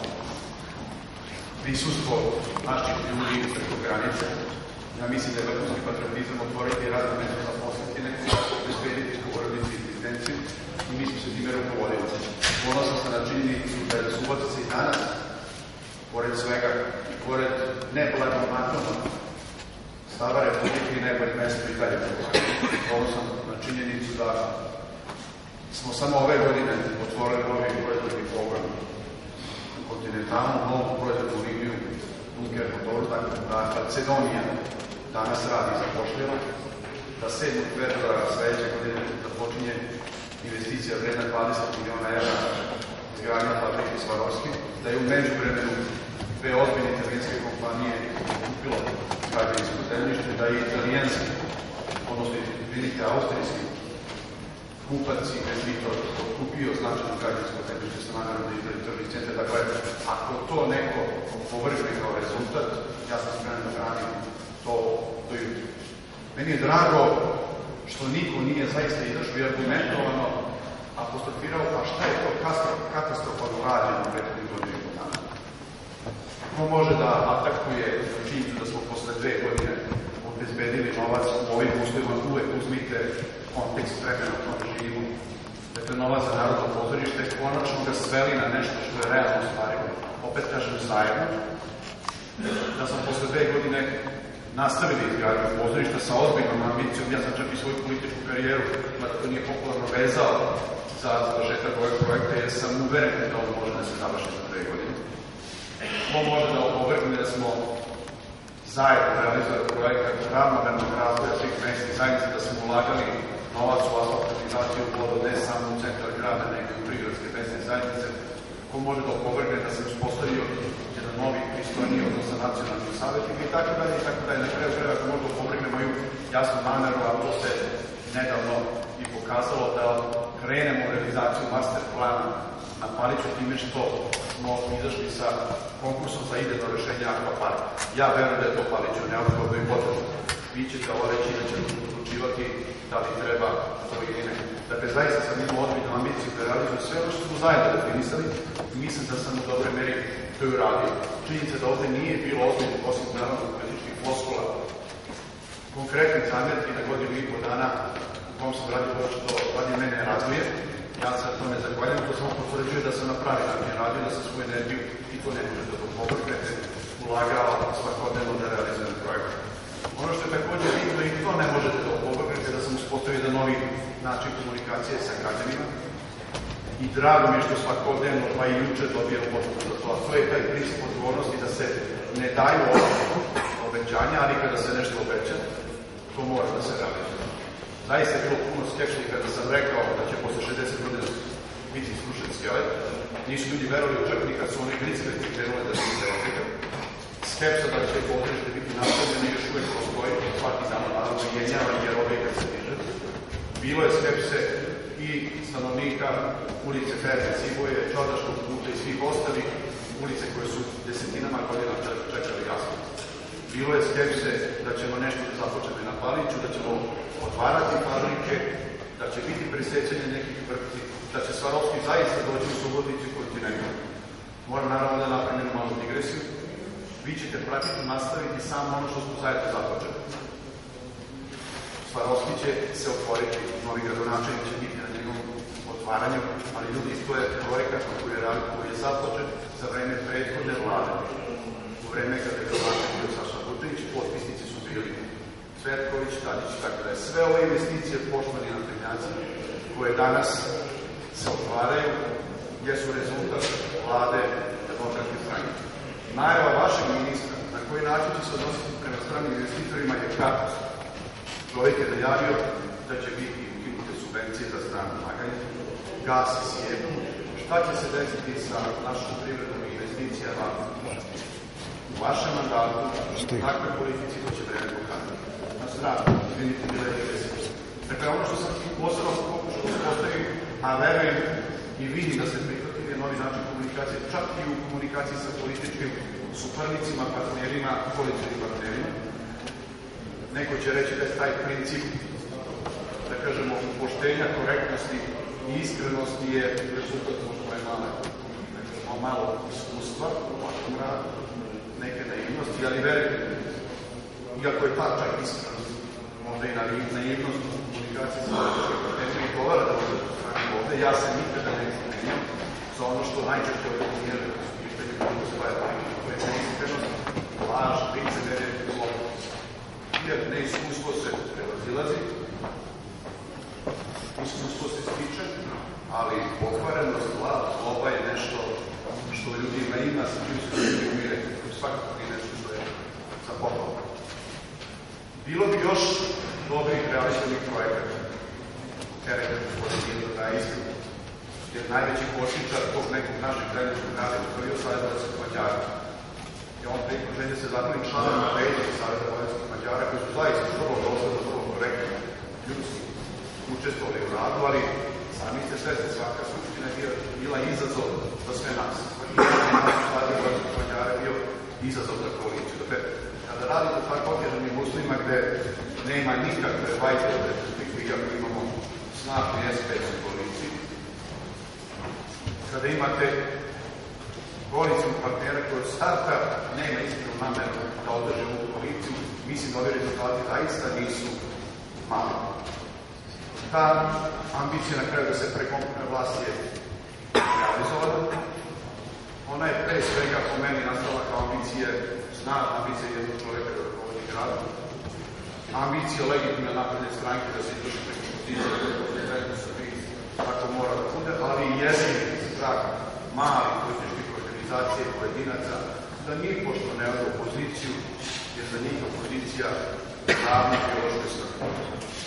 prisustvo naših ljudi preko granice. Ja mislim da je vrhunski patriotizam otvoriti radno mesto za posljednje nekoga, obezbediti porodici i egzistenciju i mi smo se time rukovodili. Ponosan sam na činjenicu da je Subotica i danas, pored svega i pored neblagonaklonnog stava Republike i najbolje mesto i dalje. Ponosan na činjenicu da smo samo ove godine otvorili novi proizvodni program u kontinentalnu, novu proizvodnu liniju Dunker motoru, dakle da Calcedonija danas radi za pošljeno, da 7. februara sledeće godine započinje investicija vredna 20 miliona evra izgradnja fabrike Swarovski, da je u međuvremenu 2 ozbiljne italijanske kompanije kupilo građevinsko zemljište, da je italijanski, odnosno prilike austrijski kupac investitor otkupio značajno građansko zemljište sa namerom da izgradi tržni centar. Dakle, ako to neko opovrgne kao rezultat, ja sam spreman da branim to do jutra. Meni je drago što niko nije zaista izašao i argumentovano apostrofirao, pa šta je to katastrofalno rađeno u prethodnih godinu i po dana. Ko može da atakuje činjenicu da smo posle 2 godine obezbedili novac u ovim uslovima, uvek uzmite kontekst vremena u tom živu. Dakle, novac za Narodno pozorište, konačno ga sveli na nešto što je realno stvarimo. Opet kažem zajedno, da sam posle 2 godine nastavili izgradnju pozorišta sa ozbiljnom ambicijom, ja sam čak i svoju političku karijeru, mada to nije popularno, vezao za završetak ovog projekta, jer sam uveren da on može da se završi za 2 godine. Ko može da opovrgne da smo zajedno realizovali projekat ravnomernog razvoja svih mesnih zajednica, da smo ulagali novac u asfaltizaciju voda ne samo u centar grada, nego i u prigradske mesne zajednice. Ko može da opovrgne da sam uspostavio jedan novi pristojniji odnos sa nacionalnim savjetima i tako dalje i tako dalje. Na kraju krajeva, ako možda opovrgne moju jasnu nameru, a to se nedavno i pokazalo da krenemo u realizaciju master plana na Paliću time što smo izašli sa konkursom za idejno rešenje akvaparka. Ja verujem da je to Paliću neophodno i potrebno. Vi ćete ovo reći da ćemo odlučivati da li treba to ili ne. Dakle, zaista sam imao ozbiljnu ambiciju da realizujem sve ono što smo zajedno definisali i mislim da sam u dobroj meri to i uradio. Činjenica da ovde nije bilo ozbiljno osim naravno političkih floskula, konkretnih zamjerki na godinu i po dana u kom sam radio to što radi mene raduje. Ja se to ne zahvaljujem, to samo potvrđuje da sam na pravi način radio, da sam svoju energiju i to ne može da opovrgnete, ulagao svakodnevno da realizujem projekt. Ono što je također bitno i to ne možete da opovrgnete, da sam uspostavio jedan novi način komunikacije sa građanima i drago mi je što svakodnevno, pa i juče dobijemo potpuno za to, a to je taj princip odgovornosti da se ne daju obećanja, ali kada se nešto obeća, to mora da se realizuje. Zaista je bilo puno skepsi kada sam rekao da će posle 60 godina biti srušen skelet. Nisu ljudi verovali čak ni kad su oni blitzkrieg krenuli da se izrealizuje. Skepsa da će pozorište biti nastavljeno još uvek postoji, svaki dan naravno jenjava jer objekat se diže. Bilo je skepse i stanovnika ulice Ferde Ciboje, Čordaškog puta i svih ostalih ulice koje su desetinama godina čekali jasno. Bilo je skepse da ćemo nešto započeti na Paliću, da ćemo otvarati fabrike, da će biti prisećanje nekih vrti, da će Swarovski zaista doći u Suboticu i kontinentu. Moram naravno da napravim malu digresiju. Vi ćete pratiti, nastaviti samo ono što smo zajedno započeli. Swarovski će se otvoriti, novi gradonačelnik će biti na njegovom otvaranju, ali ljudi, to je projekat koji je započet za vreme prethodne vlade. U vreme kada je gradonačelnik bio Saša Bučević, potpisnici su bili Cvetković, Tadić, tako da je. Sve ove investicije, poštovani naprednjaci, koje danas se otvaraju, jesu rezultat vlade Demokratske stranke. Najava vašeg ministra, na koji način će se odnositi prema stranim investitorima, je kratak. Čovjek je najavio da će biti ukinute subvencije za strane ulaganje, gas i sjedu. Šta će se desiti sa našom privrednom investicijama u vašem mandatu, takve politici, to će vreme pokazati. Na stranu, izvinite, bila je desiti. Dakle, ono što sam posebno pokušao da postavim, a verujem i vidim da se prihvatili je novi način komunikacije, čak i u komunikaciji sa političkim suparnicima, partnerima, koalicijnim partnerima. Neko će reći da je taj princip, da kažemo, poštenja, korektnosti i iskrenosti je rezultat možda malo iskustva u vašem radu, neke naivnosti, ali verujte, iako je ta čak iskrenost, možda i naivnost u komunikaciji sa političkim partnerima i govara da bude u strani ovde, ja se nikada ne izmenjam za ono što najčešće ovdje pomijeli da su pitanje kako svoje politike, to je neiskrenost, laž, licemerje, zločin. Jer neiskustvo se prevazilazi, iskustvo se stiče, ali pokvarenost, laž, zloba je nešto što ljudima ima, sa čim se ljudi umire, svakako je nešto što je za pohvalu. Bilo bi još dobrih realizovanih projekata, tereka gospodin da je iskreno, jer najveći kočničar tog nekog našeg zajedničkog rada je prvi Savjeta Mađara. I on te želje se zahvalim članovima Vejde Savjeta Mađara koji su zaista vrlo dosledno, vrlo korektno, ljudski učestvovali u radu. radu, ali sami ste svesni, svaka skupština je bila izazov za sve nas. Je bio izazov za koaliciju. Dakle, kada radite tako otežanim uslovima gde nema nikakve vajte od perspektive, ako imamo snažnu SPS u koaliciji, kada imate koalicijom partnera koji od starta nema iskrenu nameru da održe ovu koaliciju, mislim da ovi rezultati zaista nisu mali. Ta ambicija na kraju da se prekompone vlast je realizovana. Ona je pre svega po meni nastala kao ambicija, snažna ambicija jednog čoveka da rukovodi gradom, ambicija legitimne napredne stranke da se izvrši preko pozicije, tako mora da bude, ali i jedini strah malih političkih organizacija i pojedinaca da njih pošto ne ode u opoziciju, jer za njih opozicija ravno biološkoj svrhu.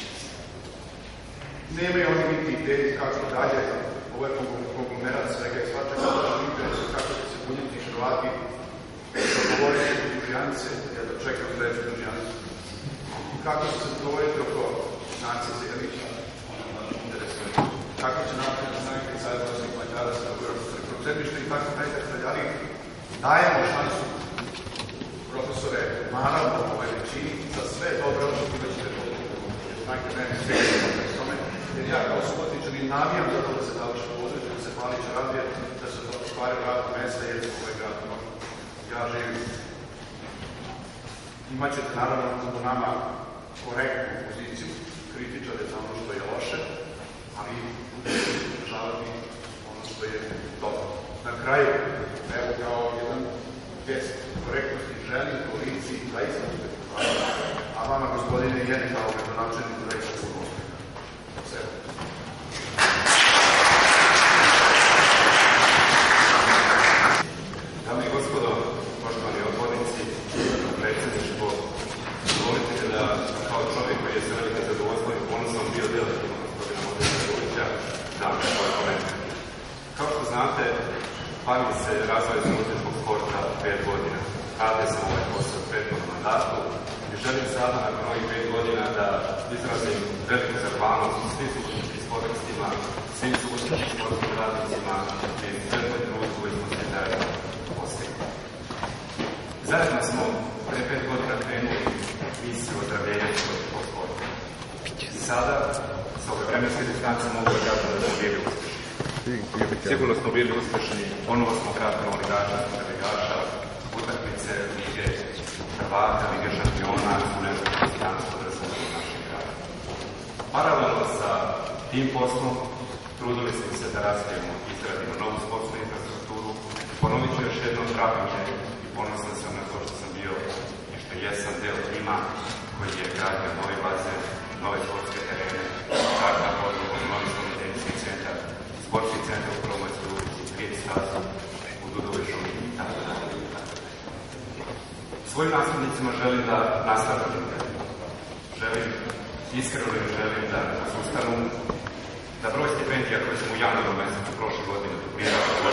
Nemaju oni niti ideje kako dalje, ovo je konglomerat svega i svačega, kako će se puniti Hrvati, dogovoriti oko Dužjanice, ja da čekam treću Dužjanicu. Kako će se dogovoriti oko Nacije Zelića, ono je naš interesuje. Kako će napraviti stranke i Sajbolskih Mađara se dogovoriti preko zemljišta i tako dalje, ali dajemo šansu profesore, naravno u ovoj većini, za sve dobro što ćete podati stranke mene sve tome, jer ja kao Subotičanin navijam za to da se završi područje, da se Palić radije, da se stvari vratu mesta, jer u ovaj grad ja živim. Imaćete naravno u nama korektnu poziciju, kritičare za ono što je loše, ali budete podržavati ono što je dobro. Na kraju, evo kao jedan gest korektnosti želim koaliciji zaista uspjeti. A vama, gospodine, jedni kao gradonačelniku da isto puno uspjeha. Sve. Dame i gospodo, poštovani odbornici, predsjedništvo, dozvolite da kao čovjek koji je sa velikim zadovoljstvom i ponosom bio delegatom gospodina Modena Radulovića, dam svoje komentar. Kao što znate, bavim se razvojem umjetničkog sporta 5 godina. Radio sam ovaj posao u prethodnom mandatu i želim sada, nakon ovih 5 godina, da izrazim veliku zahvalnost svim subotičkim sportistima, svim subotičkim sportskim radnicima i izuzetnom trudu koji smo svi zajedno postigli. Zajedno smo pre 5 godina krenuli misiju ozdravljenja subotičkog sporta. Sada, sa ove vremenske distance, mogu da kažem da smo bili uspješni. Sigurno smo bili uspješni, ponovo smo grad novoligača, novoligača, utakmice, lige Hrvata, lige šampiona, su nešto konstantno razvojili našeg grada. Paralelno sa tim poslom, trudili smo se da razvijemo i izgradimo novu sportsku infrastrukturu. Ponovit ću još jednom, dragom je i ponosan sam na to što sam bio i što jesam deo tima koji je gradio nove baze, nove sportske terene, takva podruga, novi komitencijski centar, sportski centar u Promojskoj ulici, Prijet stazu, u Dudovoj šumi i tako dalje. Svojim nastavnicima želim da nastavim. Iskreno im želim da nas ustanu, da broj stipendija koje smo u januaru mesecu prošle godine duplirali od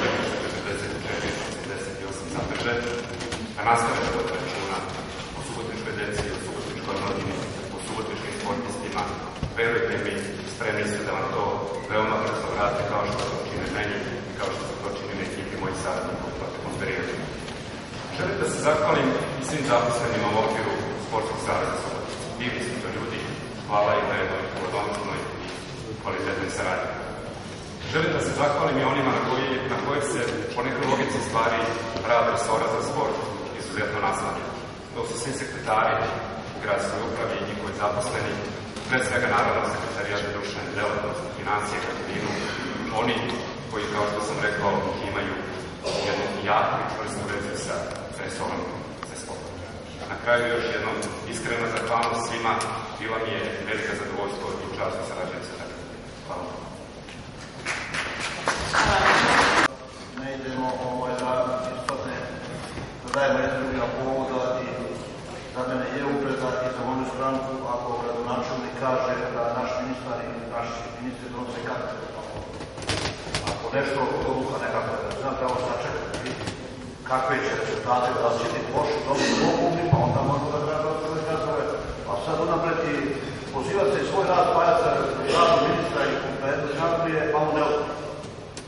44-88 zadrže, da nastave da vode računa o subotičkoj deci, o subotičkoj mladini, o subotičkim sportistima. Verujte mi, spremni su da vam to veoma brzo vrate, kao što to čine meni i kao što to čini ekipi mojih saradnika u proteklom periodu. Želim da se zahvalim i svim zaposlenima u okviru Sportskog saveza Subotice. Divni su to ljudi, hvala im na jednoj plodonosnoj i kvalitetnoj saradnji. Želim da se zahvalim i onima na koje se po nekoj logici stvari rad resora za sport izuzetno naslanja. To su svi sekretari u gradskoj upravi i njihovi zaposleni, pre svega naravno sekretarijat za društvene delatnosti, financije, građevinu, oni koji, kao što sam rekao, imaju jednu jaku i čvrstu vezu sa resorom za sport. Na kraju još jednom iskrena zahvalnost svima, bila mi je velika zadovoljstvo i čast da sarađujem sa tebe. Hvala. Ne idemo da ispadne, da dajemo jedan drugi povoda i za mene je uvreda i za moju stranku ako gradonačelnik kaže da naš ministar i naši ministri donose karte. Ako nešto odluka nekako da znam pravo sačekati kakve će rezultate da će biti loši, dobro pogubni, pa onda možemo da treba ostale gradove. A sad unapred i pozivati se svoj rad pajaca, radu ministra i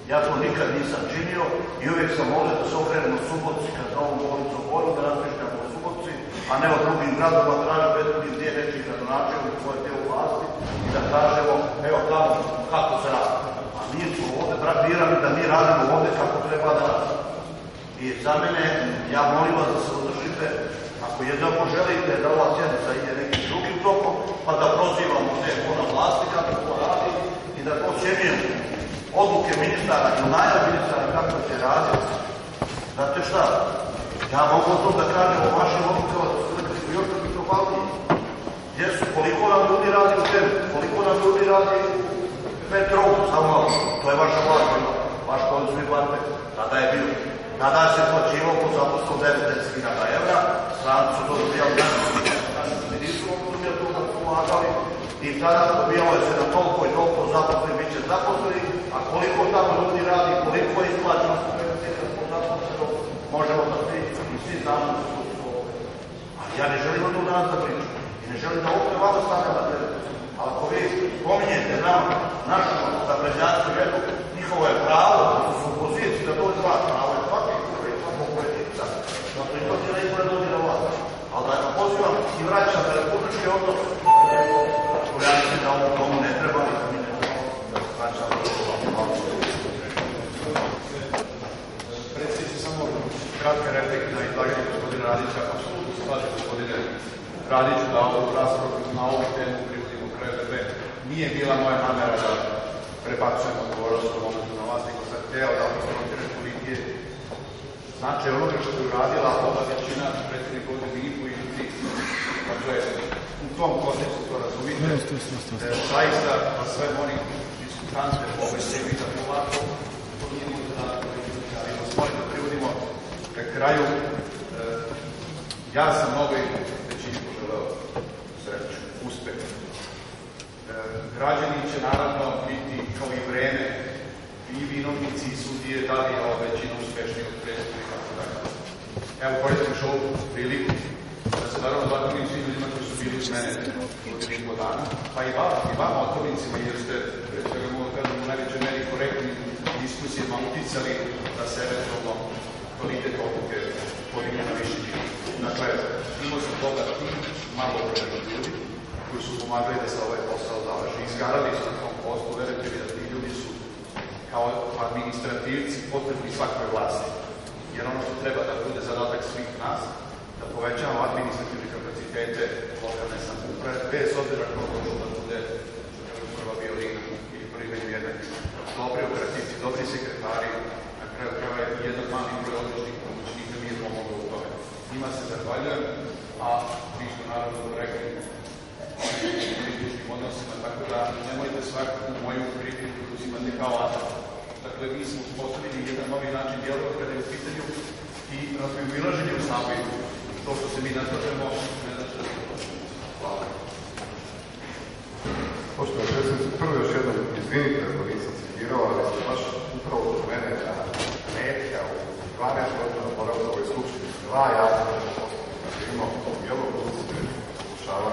Ja to nikad nisam činio i uvijek sam molio da se okrenemo u Subotici, kad na ovom bolnicu u Boru, da razmišljamo u Subotici, a ne o drugim gradovima, tražimo Petrovim gdje neći gradonačelnik koje te u vlasti i da kažemo, evo tamo kako se radi. A mi smo ovdje birani da mi radimo ovdje kako treba da radimo. I za mene, ja molim vas da se održite, ako jednako želite da ova sjednica ide nekim drugim tokom, pa da prozivamo sve ko na vlasti kako to radi i da to ocjenjujemo odluke ministara i najava ministara kako će raditi. Znate šta? Ja mogu to da kažem o vašim odlukama da su rekli još katastrofalniji. Gdje su, koliko nam ljudi radi u zemlji, koliko nam ljudi radi u Petrovu, samo malo, to je vaša vlada, vaš koalicijski partner, tada je bio. Tada se plaćivo po zaposlu 9.000 evra, stranci su to dobijali naši nisu odlučili to da pomagali i tada dobijalo se na toliko i toliko zaposleni, bit će zaposleni, a koliko tamo ljudi radi, koliko je isplaćeno subvencije kad smo zaposleno, možemo da svi znamo da su to ovdje. Ali ja ne želim o to danas da pričam i ne želim da ovdje vama stavljam na televiziju. Ali ako vi spominjete nama, našu zapređansku ženu, njihovo je pravo, da su u poziciji da dođe vas, pravo je svaki koji je svako politika, zato i to će da izgleda dođe na vas. Ali da vam pozivam i vraćam na republički odnos, ja mislim da ovom domu ne treba i da mi ne treba da se vraćam na republički odnos. Predsjednici, samo kratka replika na izlaganje gospodina Radića. Apsolutno se slažem gospodine Radiću da ovu raspravu na ovu temu privodimo kraju. Dakle, nije bila moja namera da prebacujemo odgovornost u momentu na vas, nego sam hteo da promotiram koliki je značaj onoga što je uradila ova većina predsjednik ovdje Milipu i Žuti. Dakle, u tom kontekstu to razumite. Zaista, na sve oni diskutante po ovoj sebi da ovako pominimo da vas molim da privodimo ka kraju. Ja sam ovoj većini poželeo sreću, uspeh. Građani će naravno biti kao i vreme i vinovnici i sudije da li je ova većina uspešnija od predsjednika i tako dalje. Evo, koristim još ovu priliku da se naravno zahvalim svim ljudima koji su bili uz mene godinu dana, pa i vama otovincima, jer ste, pre svega mogu da kažem, u najvećoj meri korektnim diskusijama uticali da se eventualno kvalitet odluke podigne na viši nivo. Dakle, imao sam dobar tim, malo uređenih ljudi koji su pomagali da se ovaj posao završi. Izgarali su na tom poslu, verujte mi da ti ljudi su kao administrativci potrebni svakoj vlasti. Jer ono što treba da bude zadatak svih nas, da povećamo administrativne kapacitete lokalne samouprave, bez obzira kako može da bude prva biolina ili prvi među jednaki. Dobri operativci, dobri sekretari, na kraju krajeva je jedan mali broj odličnih pomoćnika, mi smo mogli u tome. Njima se zahvaljujem, a vi što naravno rekli političkim odnosima, tako da nemojte svakako moju kritiku uzimati kao atak. Dakle, mi smo uspostavili jedan novi način dijaloga kada je u pitanju i razmimoilaženje u samoj to što se mi naslažemo, ne znači da se to. Hvala. Poštovani predsjednici, prvo još jednom izvinite ako nisam citirao, ali ste baš upravo od mene na metka u 12 godina boravka u ovoj skupštini. Dva javna postupnika da imao u Bjelorusiji pokušavali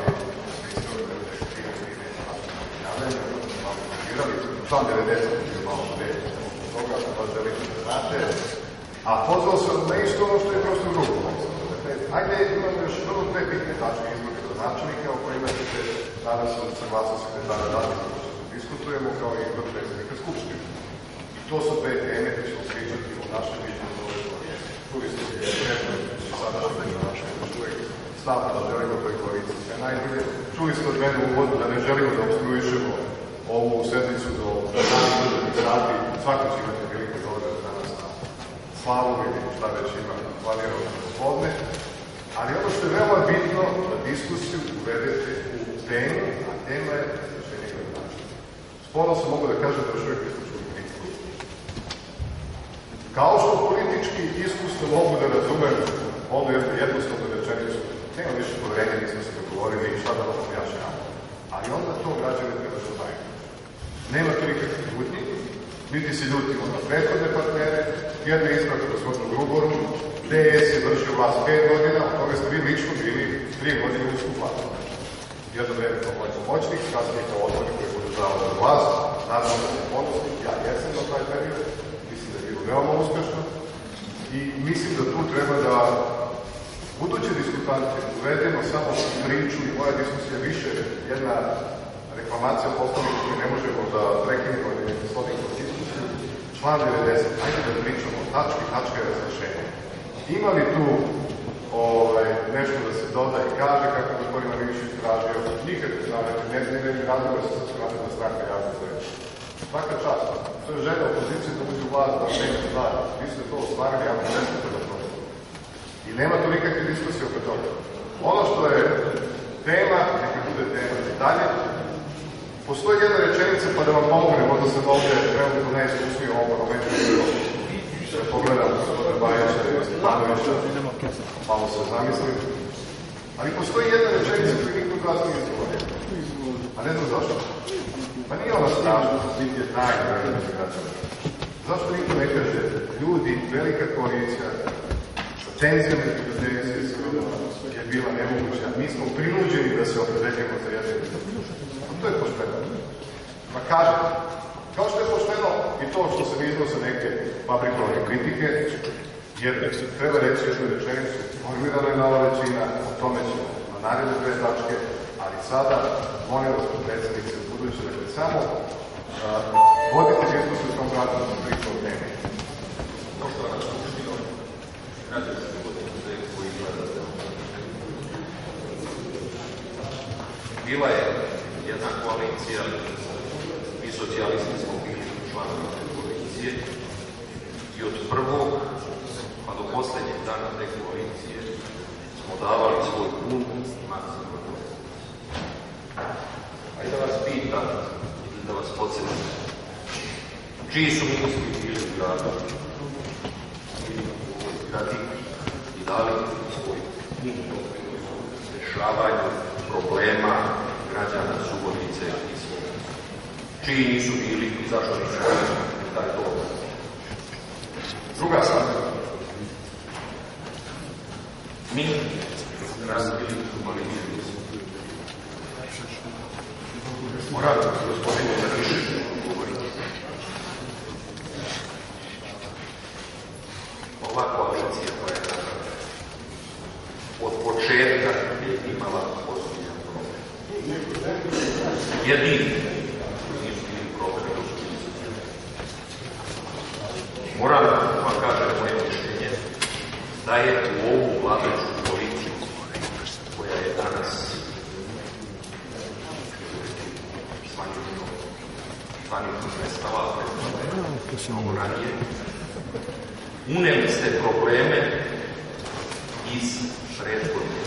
član 90 je malo neće toga, pa želite da znate. A pozvao sam na isto ono što je prosto drugo. Ajde, imamo još vrlo dve bitne tačke izbor gradonačelnika o kojima ćete danas od Hrvatska sekretara dati što diskutujemo kao i izbor predsjednika Skupštine. I to su dve teme koje ćemo pričati o našem izboru ove koalicije. Čuli ste je sadašnje gradonačelnika uvijek stavno da želimo toj koaliciji sve najbolje. Čuli ste od mene u uvodu da ne želimo da obstruišemo ovu sednicu do danih sati. Svako će imati priliku da ode danas na slavu ili šta već ima planirano za popodne. Ali ono što je veoma bitno da diskusiju uvedete u temu, a tema je razrešenje gradonačelnika. Sporo sam mogu da kažem da još uvijek nisam čuli kritiku. Kao što politički iskusno mogu da razumem onu jednostavnu rečenicu, nema više poverenja, nismo se dogovorili i šta da vam objašnjamo. Ali onda to građani treba da znaju. Nema tu nikakve ljutnje, niti se ljutimo na prethodne partnere, jedan je izbrak u gospodinu Gruboru, DS je vršio vlast 5 godina, od toga ste vi lično bili 3 godine u skuplanju. Jedno vreme kao moj pomoćnik, kasnije kao odbornik koji bude pravo za vlast. Naravno da se ponosni, ja jesam na taj period, mislim da je bilo veoma uspešno i mislim da tu treba da buduće diskutante uvedemo samo priču i moja diskusija više jedna reklamacija poslovnika koju ne možemo da prekinemo ili ne slovimo diskusiju. Član 90, ajde da pričamo o tačka je razrešenja. Ima li tu nešto da se doda i kaže kako gospodina Milišić tražio, nikad ne radimo se sa Svrata stranka javno za reći. Svaka čast, to je želja opozicije da uđe u vlast, da neke stvari. Vi ste to ostvarili, ja vam nešto treba prosto. I nema tu nikakve diskusije oko toga. Ono što je tema, neka bude tema i dalje, postoji jedna rečenica pa da vam pomogne, možda sam ovdje trenutno neiskusniji u ovom parlamentu, da pogledam gospodina Bajića i Stepanovića, malo se zamislim. Ali postoji jedna rečenica koju niko od vas nije izgovorio. A ne znam zašto. Pa nije ona strašna, biti je najbolje građana. Zašto niko ne kaže, ljudi, velika koalicija, sa tenzijama između DSS i SVD je bila nemoguća. Mi smo prinuđeni da se opredeljujemo za jedne i druge. To je pošteno. Pa kažem, kao što je pošteno i to što se iznose neke fabrikovane kritike, jer treba reći jednu rečenicu, formirana je nova većina, o tome ćemo na naredne 2 tačke, ali sada, molim vas, predsjednice, budući da je samo vodite diskusiju u tom gradu da se priča o temi. Poštovana skupština, građanski bude koji gledate. Bila je jedna koalicija, mi socijalisti smo bili članovi te koalicije i od prvog pa do posljednjeg dana te koalicije smo davali svoj pun maksimum. Ajde da vas pitam ili da vas podsjetim, čiji su ministri bili u gradu i dali svoj pun doprinos rješavanju problema građana Subotice i svega. Čiji nisu bili i zašto nisu bili taj dobar. Druga stvar. Mi razbili koaliciju. Moram gospodinu Milišiću govoriti. Ova koalicija koja je od početka je imala ozbiljan problem. Jedini nisu bili problemi do sudice. Moram vam kažem moje mišljenje da je u ovu vladajuću koaliciju koja je danas zvanično nestala, mnogo ranije, uneli ste probleme iz prethodne.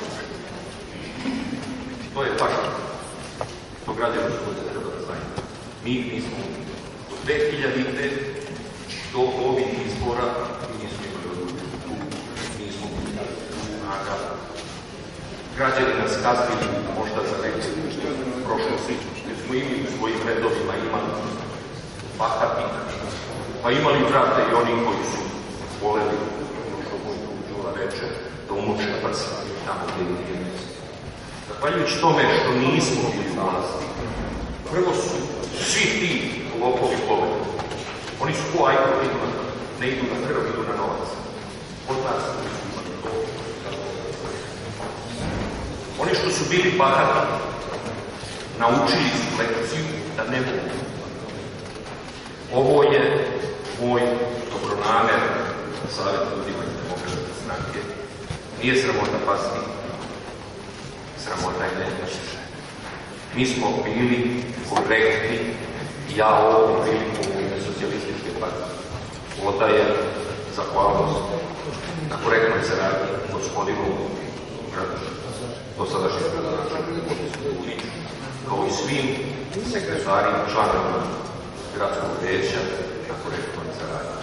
To je fakt. To građani Subotice treba da znaju. Mi ih nismo od 2000. do ovih izbora mi nismo imali odgovoriti tu, nismo snaga. Građani nas kaznili možda za neke prošlosti, jer smo imali u svojim redovima imali bahatnik, pa imali vrate i oni koji su voleli, što moj tu Đula reče, da umuče prsa tamo gdje nije mjesto. Zahvaljujući tome što nismo bili u vlasti, prvo su svi ti lopovi pobedili. Oni su ko ajko, ne idu na krv, idu na novac. Od nas nisu imali to. Oni što su bili bahati, naučili su lekciju da ne mogu. Ovo je moj dobronamer savjet ljudima iz Demokratske stranke. Nije sramota pasti, sramota je nemoćna. Mi smo bili korektni, ja ovom priliku u ime socijalističke partije odajem zahvalnost na korektnoj saradnji gospodinu dosadašnjeg gradonačelnika Vučiću, kao i svim sekretarima, članovima gradskog veća na korektnoj saradnji.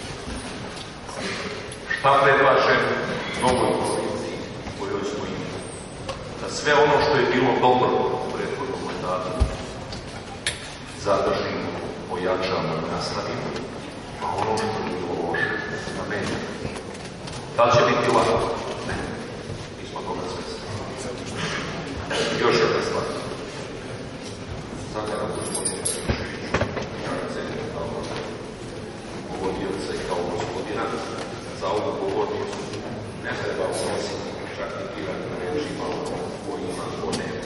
Šta predlažem novoj koaliciji kojoj smo imali? Da sve ono što je bilo dobro u prethodnom mandatu zadržimo, pojačamo i nastavimo, a ono što je bilo loše da menja. Da li će biti lako? Ne. Mi smo toga svesni. Još jedna stvar. Pozdravljam gospodina Središeviću, kao povodioca i kao gospodina. Za ovu povodnicu ne treba unositi čak i privatno režima ko ima, ko nema.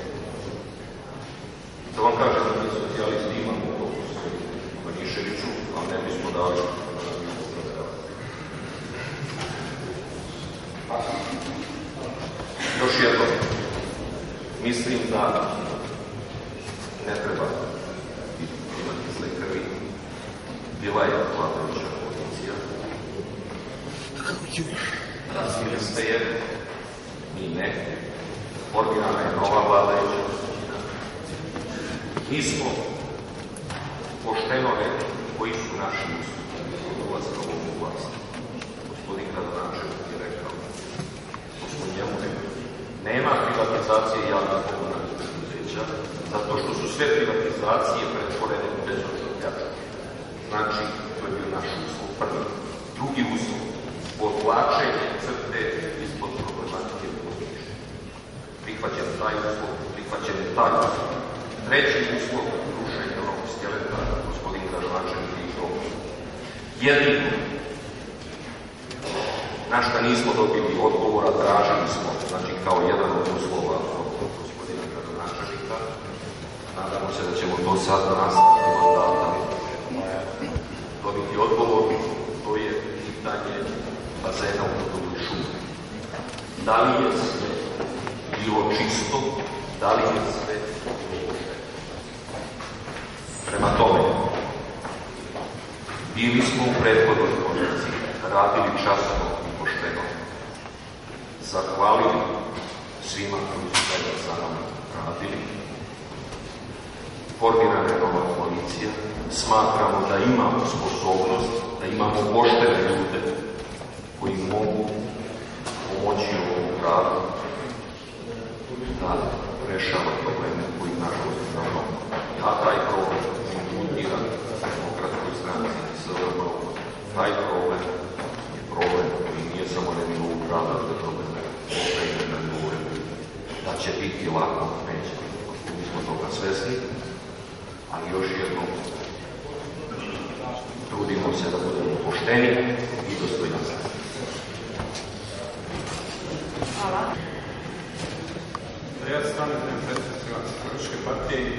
Da vam kažem da mi socijalisti imamo to Maniševiću, ali ne bismo dali još jedno. Mislim da ne treba imati zle krvi. Bila je vladajuća pozicija. Razvili ste je, mi ne. Formirana je nova vladajuća pozicija. Mi smo pošteno rekli koji su naši uslugi dolaska u ovu vlast. Gospodin gradonačelnik je rekao, to smo njemu rekli, nema privatizacije javnih komunalnih preduzeća, zato što su sve privatizacije pretvorene u bezočnu pljačku. Znači, to je bio naš uslov prvi. Drugi uslov, podvlačenje crte ispod problematike područja. Prihvaćen taj uslov, prihvaćen je taj uslov. Treći uslov, rušenje onog skeleta, gospodin gradonačelnik i Žovo. Jedino, na šta nismo dobili odgovora, tražili smo, znači kao jedan od uslova od gospodina gradonačelnika. Nadamo se da ćemo do sada nastaviti mandata dobiti odgovor, to je pitanje bazena u Topoloj šumi. Da li je sve bilo čisto, da li je sve bilo? Prema tome, bili smo u prethodnoj poziciji, radili časno i pošteno, zahvalili svima koji su tada za nama radili. Formirana je nova koalicija, smatramo da imamo sposobnost, da imamo poštene ljude koji mogu pomoći ovom gradu da rešava probleme koji nažalost imamo. Ja taj problem imputiram Demokratskoj stranci i SVM. Taj problem je problem koji nije samo na nivou grada, to je problem na nivou Republike. Da će biti lako, neće. Mi smo toga svesni, ali još jednom trudimo se da budemo pošteni i dostojanstveni. Hvala. Ja se kandidujem predsjednicima Političke partije i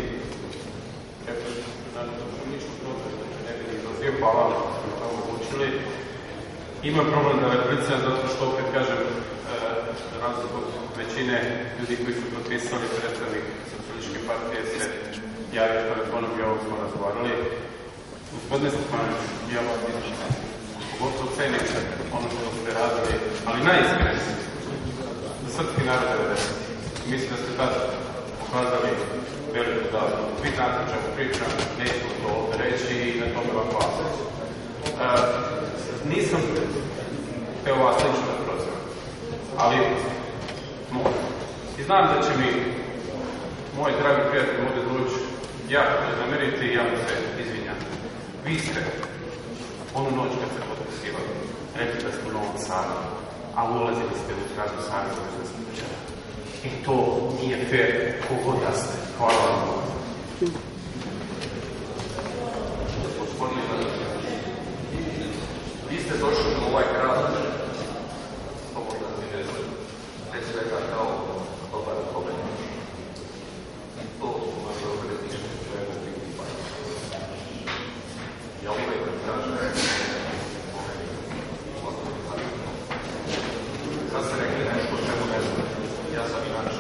ništa protiv, ne bi izlazio, hvala vam što ste to omogućili. Ima problem da repliciram zato što opet kažem, za razliku od većine ljudi koji su potpisali predstavnik Političke partije se javio telefonom i ovo smo razgovarali. Gospodine Stefanović, ja vas izražam, pogotovo cenim se ono što ste radili, ali najiskrenije za srpski narod 90. Mislim da ste tada pokazali veliku davnu. Vi znate o čemu pričam, nećemo to ovdje reći i na tome vam hvala. Nisam hteo vas lično da prozivam, ali moram. I znam da će mi moj dragi prijatelj Mode Dulić jako ne nameriti i ja mu se izvinjam. Vi ste onu noć kad se potpisivali, rekli da ste u Novom Sadu, a ulazili ste u zgradu Saveza Vojvođanskih. I to nije fair kogod da ste. Hvala vam. Gospodine, vi ste došli u ovaj grad, slobodno mi ne znam, pre svega kao dobar pobednik. To su naše obredništvo treba biti bajno. Ja uvijek kažem, sad ste rekli nešto o čemu ne znam. Ja sam inače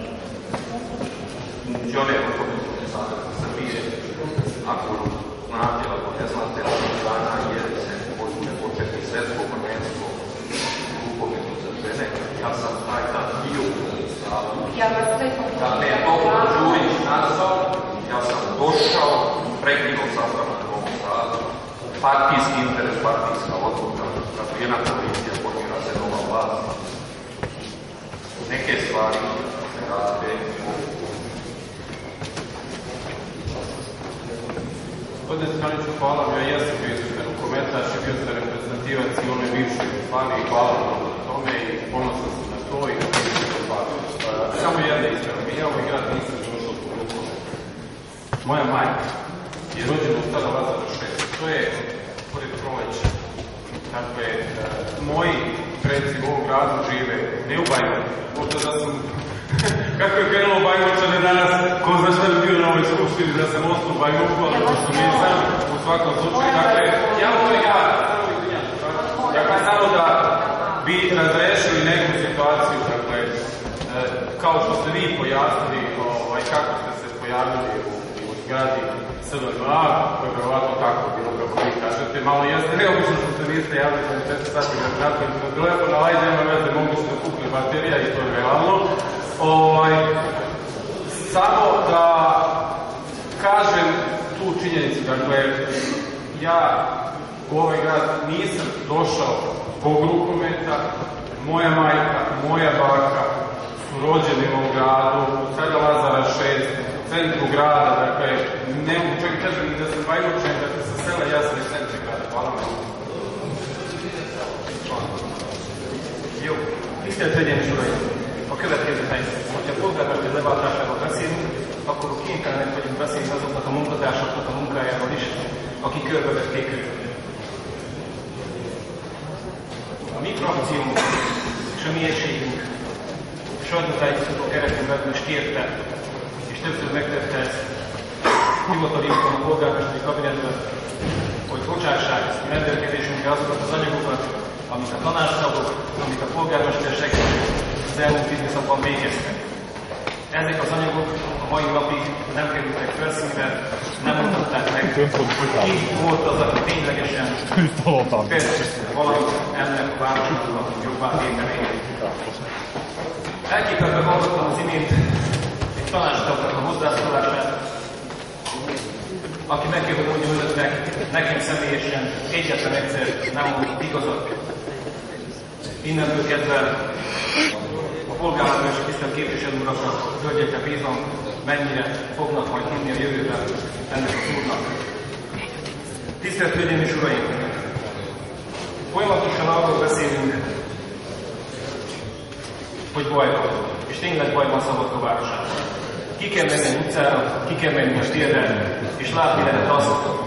funkcioner u Komunalne saveza Srbije. Ako znate, ako ne znate, ovih dana je se početi svetsko prvenstvo rukometno za žene. Ja sam taj dan bio u Novom Sadu. Da me je Dr. Đurić nazvao, ja sam došao, prekinuo sastanak u Novom Sadu. Partijski interes, partijska odluka, razvijena koalicija, formira se nova vlast. Neke stvari se rade Gospodine Stefanoviću, hvala vam. Ja jesam bio izvršten rukometaš i bio sam reprezentativac i onoj bivšoj Jugoslaviji i hvala vam na tome i ponosan sam na to i na to se hvala. Samo jedna isprava. Mi ja ovaj grad nisam došao zbog rukometa. Moja majka je rođena u Stara Lazara 6. To je pored Proleća. Dakle, moji predsi u ovom gradu žive, ne u Bajmoću. Možda da sam, kako je krenulo Bajmoćane danas, ko zna šta bi bio na ovoj skupštini da sam ostao u Bajmoću, ali pošto nisam, u svakom slučaju. Dakle, ja u toj gradu, dakle, samo da bi razrešili neku situaciju, dakle, kao što ste vi pojasnili kako ste se pojavili u zgradi SVA, to je verovatno tako bilo kako vi kažete, malo jeste neobično što se niste javili za 4 sati na kratko telefon, ali ajde nema veze, mogu se kupili baterija i to je realno. Samo da kažem tu činjenicu, dakle, ja u ovaj grad nisam došao zbog rukometa, moja majka, moja baka su rođeni u ovom gradu, u Stara Lazara 6, u centru grada, dakle, ne mogu čovjek kažem ni da sam Bajmoćan, dakle, sa sela, ja sam iz centra grada. Hvala vam. Jó, tisztelt Hölgyeim és Uraim! A következő helyzet. Hogyha polgármester leváltásáról beszélünk, akkor kénytelenek vagyunk beszélni azoknak a munkatársaknak a munkájával is, akik körbevették őket. A mi frakciónk és a mi egységünk sajtótájékoztató keretén belül is kérte, és többször megtette ezt hivatali úton a polgármesteri kabinetben, hogy bocsássák rendelkezésünkre azokat az anyagokat, amit a tanácstagok, amit a polgármester segítők az elmúlt időszakban végeztek. Ezek az anyagok a mai napig nem kerültek felszínre, nem mutatták meg, hogy ki volt az, aki ténylegesen tett valamit ennek a városnak jobbá tételéért. Elképedve hallottam az imént egy tanácstagnak a hozzászólását, aki meg kell, hogy mondja önöknek, nekem személyesen egyetlen egyszer nem mondott igazat. Innentől kezdve a polgármester és tisztelt képviselő urakra, hölgyekre bízom, mennyire fognak majd hinni a jövőben ennek az úrnak. Tisztelt Hölgyeim és Uraim! Folyamatosan arról beszélünk, hogy baj van, és tényleg baj van Szabadka városában. Ki kell menni utcára, ki kell menni a térre, és látni lehet azt,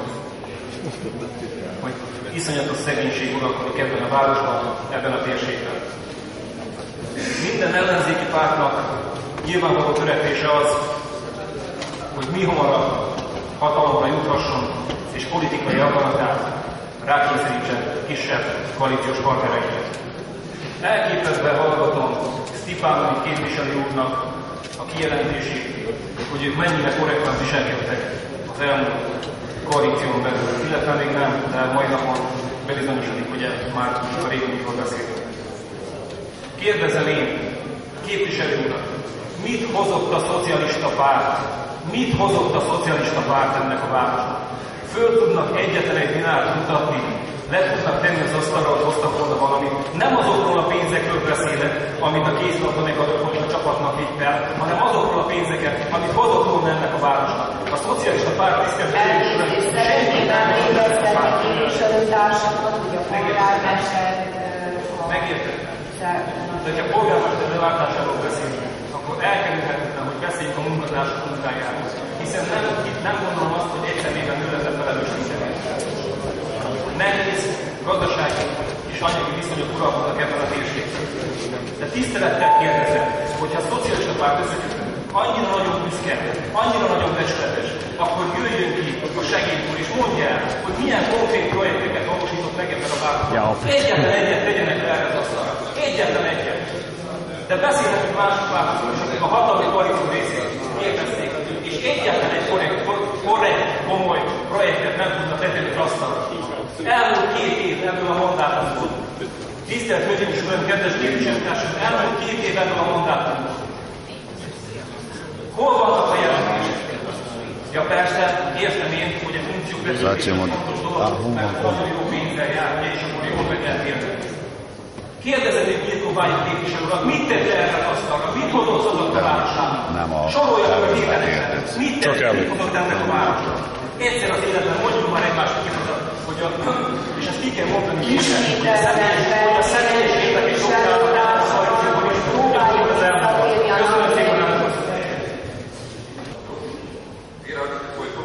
hogy iszonyatos szegénység uralkodik ebben a városban, ebben a térségben. Minden ellenzéki pártnak nyilvánvaló törekvése az, hogy mi hamarabb hatalomra juthasson, és politikai akaratát rákényszerítsen kisebb koalíciós partnerekre. Elképesztve hallgatom Stipánoni képviselő úrnak a kijelentését, hogy ők mennyire korrektan viselkedtek az elmúlt koalíción belül, illetve még nem, de mai napon bebizonyosodik, hogy már a régi mikor beszélünk. Kérdezem én, képviselő urat, mit hozott a szocialista párt? Mit hozott a szocialista párt ennek a városnak? Föl tudnak egyetlen egy dinárt mutatni, le tudnak tenni az asztalra, hogy hoztak volna valamit. Nem azokról a pénzekről beszélek, amit a kézlabda megadott, hogy a csapatnak vitt el, hanem azokról a pénzeket, amit hozott volna ennek a városnak. A szocialista párt tiszteltetésről szeretném emlékeztetni képviselőtársakat, hogy a polgármester... Megértettem. De ha a polgármester leváltásáról beszélünk, akkor elkerülhetetlen, hogy beszéljünk a munkatársak munkájáról. Hiszen nem gondolom azt, hogy egy személyben nőletett felelősségeket. Nehéz gazdasági és anyagi viszonyok uralkodnak ebben a térségben. De tisztelettel kérdezem, hogyha a szocialista párt összekötő annyira nagyon büszke, annyira nagyon becsületes, akkor jöjjön ki a segélytől és mondja el, hogy milyen konkrét projekteket valósított meg ebben a városban. Egyetlen egyet tegyenek le erre az asztalra. Egyetlen egyet. De beszélhetünk másik pártokról is, akik a hatalmi koalíció részét érkezték, és egyetlen egy korrekt, komoly projektet nem tudnak letenni az asztalra. Elmúlt 2 év ebből a mandátumból. Tisztelt Hölgyeim és Uraim, kedves képviselőtársak, elmúlt 2 év ebből a mandátumból. Hol vannak a jelentések? Ja persze, értem én, hogy a funkciók vezetésben fontos dolog, mert nagyon jó pénzzel jár, és akkor jól meg lehet érni. Kérdezett egy Birkó-Bányi képviselő urat, mit tett erre az asztalra? Mit hozott Szabadka városának? Sorolja meg a tételeket. Mit tett, mit hozott ennek a városnak? Egyszer az életben mondjuk már egymásnak igazat, hogy és ezt ki kell mondani, hogy a személyes évek és sokkal a társadalmat is próbáljuk az elmúlva. Köszönöm szépen, nem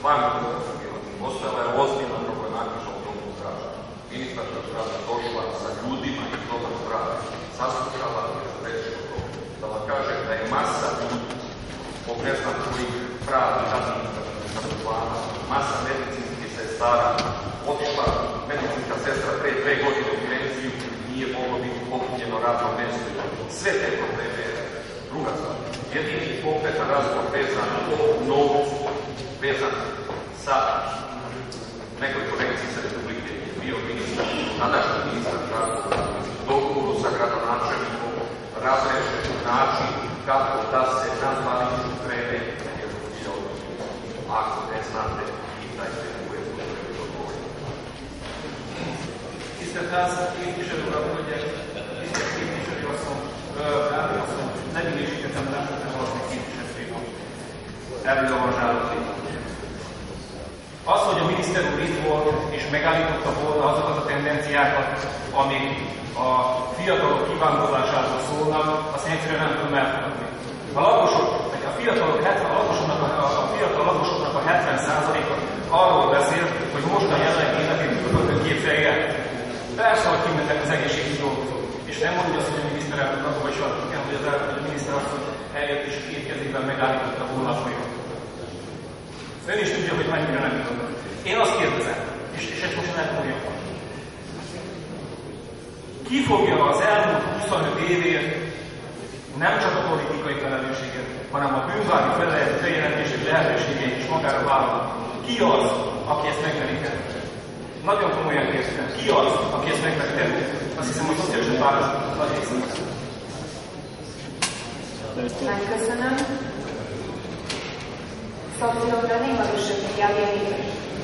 van postojala je ozbiljna problematika u domu zdravlja. Ministarka zdravlja došla sa ljudima iz doma zdravlja, saslušala reći o to, da vam kažem da je masa ljudi, zbog ne znam kojih pravih zaposlana, masa medicinskih sestara, otišla medicinska sestra pre 2 godine u penziju, nije moglo biti popunjeno radno mjesto. Sve te probleme. Druga stvar, jedini konkretan razgovor vezan o novcu, vezan sa nekoj konekciji sa Republike je bio ministar, tadašnji ministar zdravstva, dogovoru sa gradonačelnikom, razrešen način kako da se na Zvaničnu krene evolucija odnosno. Ako ne znate, pitajte koje potrebe dogovoriti. Tisztelt Ház, képviselő urak, hölgyek, tisztelt képviselő asszony, nem minősítettem rá, valami képviselőjében előolvasálódik. Az, hogy a miniszter úr itt volt és megállította volna azokat a tendenciákat, amik a fiatalok kivándorlásáról szólnak, azt egyszerűen nem tudom elfogadni. A lakosok, a fiatal lakosoknak a 70%-a arról beszél, hogy most a jelenlegi életét tudod képzelni el. Persze, hogy kimentek az egészségügyi dolgozók. És nem mondja azt, hogy a miniszterelnök akkor vagy sarkokán, hogy a miniszter azt, hogy eljött és 2 kezében megállította volna a folyamatot. Ön is tudja, hogy mennyire nem tudom. Én azt kérdezem, és ezt most nem mondja. Ki fogja az elmúlt 25 évért nem csak a politikai felelősséget, hanem a bűnvádi feljelentési lehetőségeit is magára vállalni? Ki az, aki ezt megmeri tenni? Nagyon komolyan kérdezem, ki az, aki ezt megmeri tenni? Azt hiszem, a szociális pályázat nagy része. Megköszönöm. S obzirom da nema više prijavljenih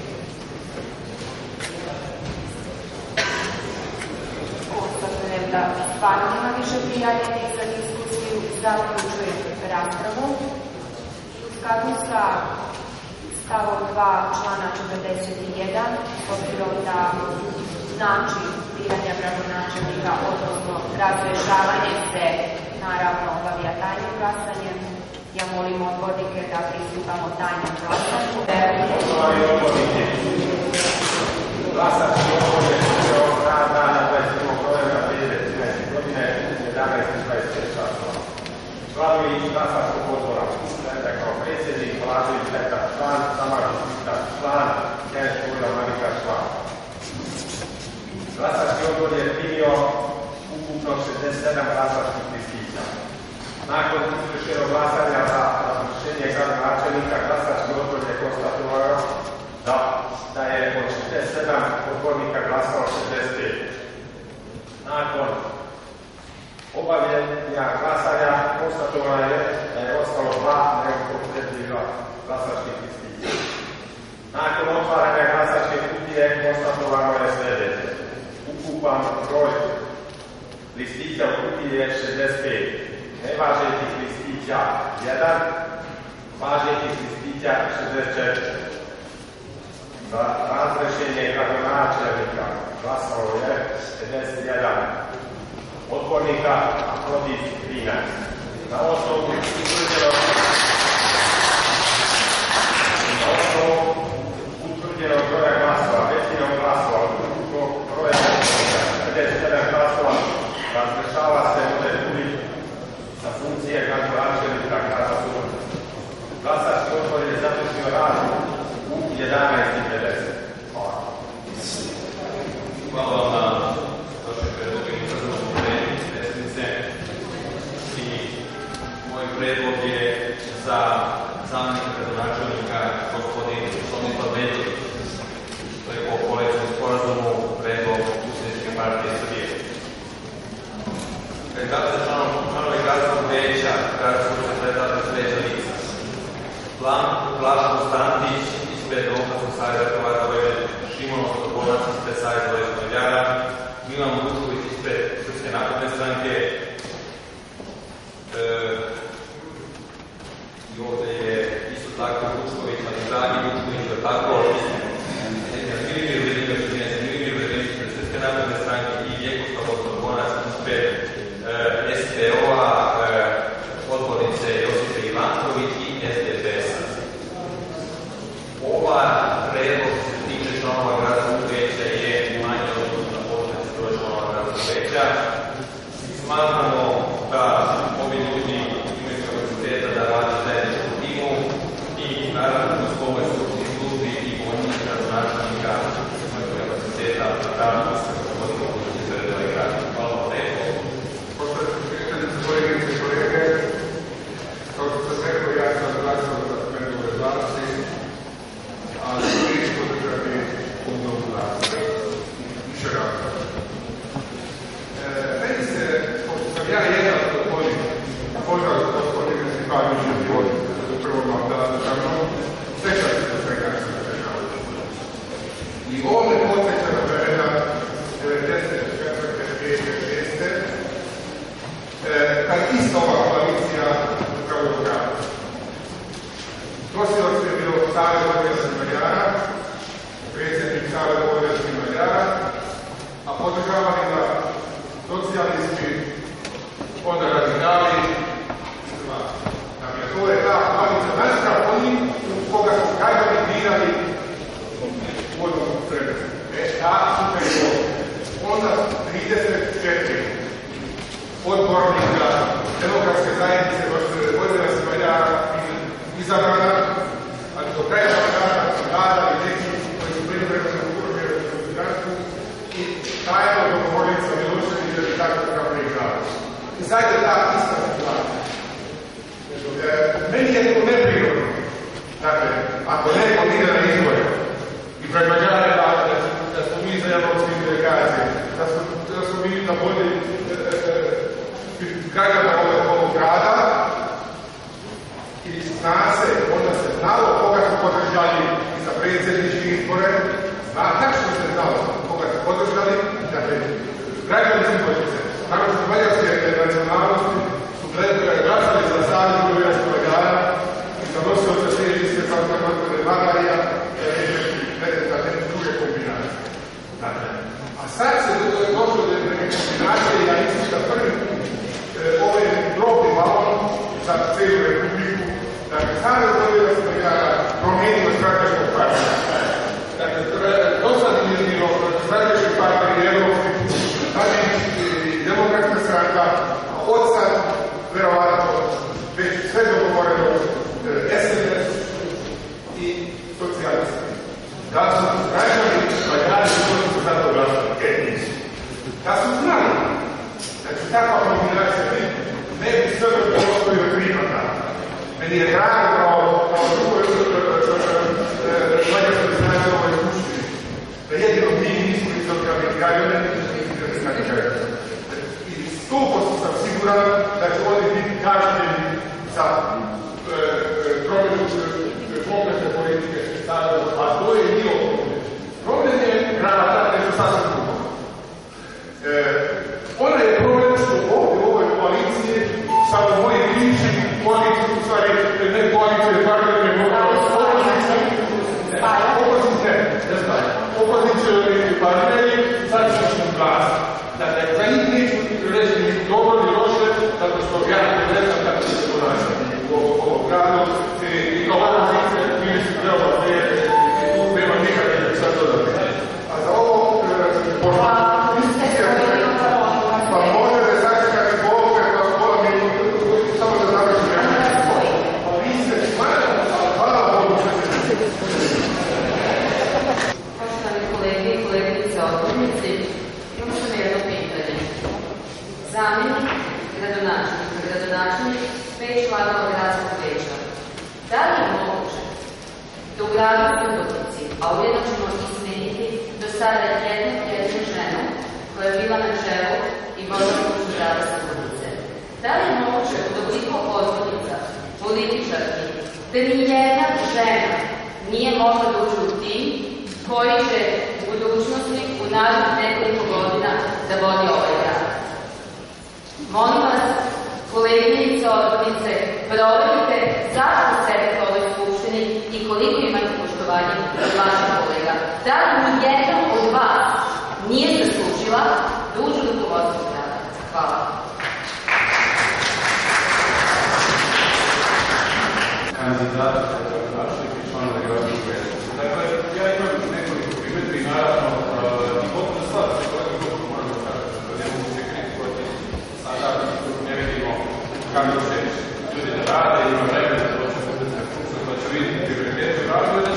konstatujem da stvarno nema više prijavljenih za diskusiju, zaključujem raspravu. U skladu sa stavom 2 člana 41, s obzirom da način biranja gradonačelnika, odnosno razrešavanje se naravno obavlja tajnim glasanjem, ja molim odbornike da pristupamo tajnom glasanju. Poštovani odbornike, glasački odbor je bio rad dana 21. novembra 2013. godine 11:25 sati. Članovi glasačkog odbora, Sreda kao predsjednik, Vladović Petar član, Samardžić Petar član, Keneš Kurila Marika član. Glasački odbor je primio ukupno 67 glasačkih listića. Nakon izvršenog glasanja za razrješenje gradonačelnika, glasački odbor je konstatovao da je od 67 odbornika glasalo 65. Nakon obavljenja glasanja konstatovano je da je ostalo 2 neupotrebljiva glasačkih listića. Nakon otvaranja glasačke kutije konstatovano je sljedeće. Ukupan broj listića u kutiji je 65. Nevažećih listića 1, važećih listića 64. Za razrešenje gradonačelnika glasalo je 51 odbornika, a protiv 13. Na osnovu utvrđenog broja glasova, većinom glasova, ukupnog broja 57 glasova, razrešava se Ured Ulić sa funkcije gradonačelnika grada Subotice. Glasački odbor je završio rad u 11:50. Hvala. Hvala vam na vaše predloge i predsjednice. I moj predlog je za zamjenika gradonačelnika gospodin Tomislav Veljović. To je po koalicijskom sporazumu predlog Socijalističke partije Srbije. Kandidati za članove gradskog veća, gradskog sekretara treća lica. Blažo Konstantić ispred Demokratskog saveza Hrvata Vojvodine, Šimon Slobodac ispred Saveza Vojvodine Mađara, Milan Vučković ispred Srpske napredne stranke, i ovdje je isto tako Vučković, ali Dragi Vučković, je tako, Milimir Vredinović ispred Srpske napredne stranke i Vjekoslav Slobodac ispred SPO-a, odbornice Josipe Ivanković i SDPS-a. Ova ovoj službi i vojnika, značnika, kapaciteta, da se vodimo budući za delegati. Hvala vam lepo. Poštovani kolegice i kolege, kao što sam rekao, ja sam glasao za smenu ove vlasti, ali neću podržati punom vlasti. Više razloga. Meni se, pošto sam ja jedan od onih, pozdrav za gospodine Stipanovića život u prvom mandatu, sveća se do svega što se dešava. I ovo me podsjeća na vremena 94. kad ista ova koalicija upravo ugrada. Nosilac je bio Savez vojvođanskih Mađara, predsjednik Saveza vojvođanskih Mađara, a podržavali ga socijalisti, onda radikali i Hrvati. Dakle, to je ta koalicija naska oni u koga su građani birali u odnosu sredu. Ta super je ovo. Onda 34 odbornika demokratske zajednice vojvođanskih Mađara izabrana, ali do kraja mandata su dali neki koji su privremeno ugroženi u građanstvu i tajno dogovorili sa Miloševićem i tako kako je igrali. I sad je ta ista situacija. Meni je to neprirodno. Dakle, ako neko ide na izbore i predlažare da smo mi za evropske delegacije, da smo mi na bolji građana ovog grada, i zna se, onda se znalo koga su podržali i za predsjedničke izbore, tačno se znalo koga su podržali, dakle, građani su podržali. Nakon što mađarske nacionalnosti su glasali za Savez vojvođanskih Mađara i za nosioca središte kao gospodine Magarija, za neke druge kombinacije. A sad se došlo do neke kombinacije i ja mislim da prvi ovaj drobni balon za cijelu Republiku. Dakle, Savez vojvođanskih Mađara promijenio strateškog partnera. Dakle, dosad nije bilo strateški partner i evropski demokratska stranka, a od sad, verovatno, već sve dogovoreno SNS i socijalisti. Da su građani Mađari koji su za to glasali, nisu. Da su znali da će takva kombinacija biti, ne bi sve postoji od primata. Meni je drago kao drugoj mađarskoj strani ovoj skupštini, da jedino mi nismo iz socijalnih građane i interesantnih građana. I 100% sam siguran da će oni biti kažnjeni za promjenu pokretne politike Saveza, a to je njihov problem. Problem je granata, nešto sasvim drugo. Ona je problem što ovdje u ovoj koaliciji, samo moji bivši koaliciji, u stvari ne koalicije, partneri, nego opozicijoni partneri, sad ću glas. Dakle, za njih neću reći ni dobro ni loše, zato što ja ne znam kako će se ponašati u ovom gradu i ovako se bili su treba nema nikakve sad dodati. A za ovo pa možete sačekati bolke, pa pola minuta, samo da završim nešto. Pa vi se smanjamo, ali hvala Bogu što se Poštovani kolege i kolegice odbornici, imam sam jedno pitanje. Zamjenik gradonačelnik, 5 članova gradskog veća. Da li je moguće da u gradu Subotici, a ujedno ćemo izmeniti do sada jednu ženu koja je bila na čelu i vodila službu grada Subotice? Da li je moguće da toliko odbornica, političarki, da ni jedna žena nije mogla da uđe u tim koji će u budućnosti u narednih nekoliko godina da vodi ovaj grad? Molim vas, koleginice, odbornice, proverite zašto sebe u ovoj skupštini i koliko imate poštovanje od vaših kolega. Da li mu jednom od vas nije zaslužila da uđe u rukovodstvo grada? Hvala. Kandidat gradonačelnik i članove gradskog veća. Dakle, ja imam nekoliko primjedbi, naravno, i potpuno slažem se kolega Grubo moramo kažem, da ne mogu se kritikovati sada, ne vidimo kako će ljudi da rade, ima vremena da doći u budžetske funkcije, pa će vidjeti prioritete u razvoju,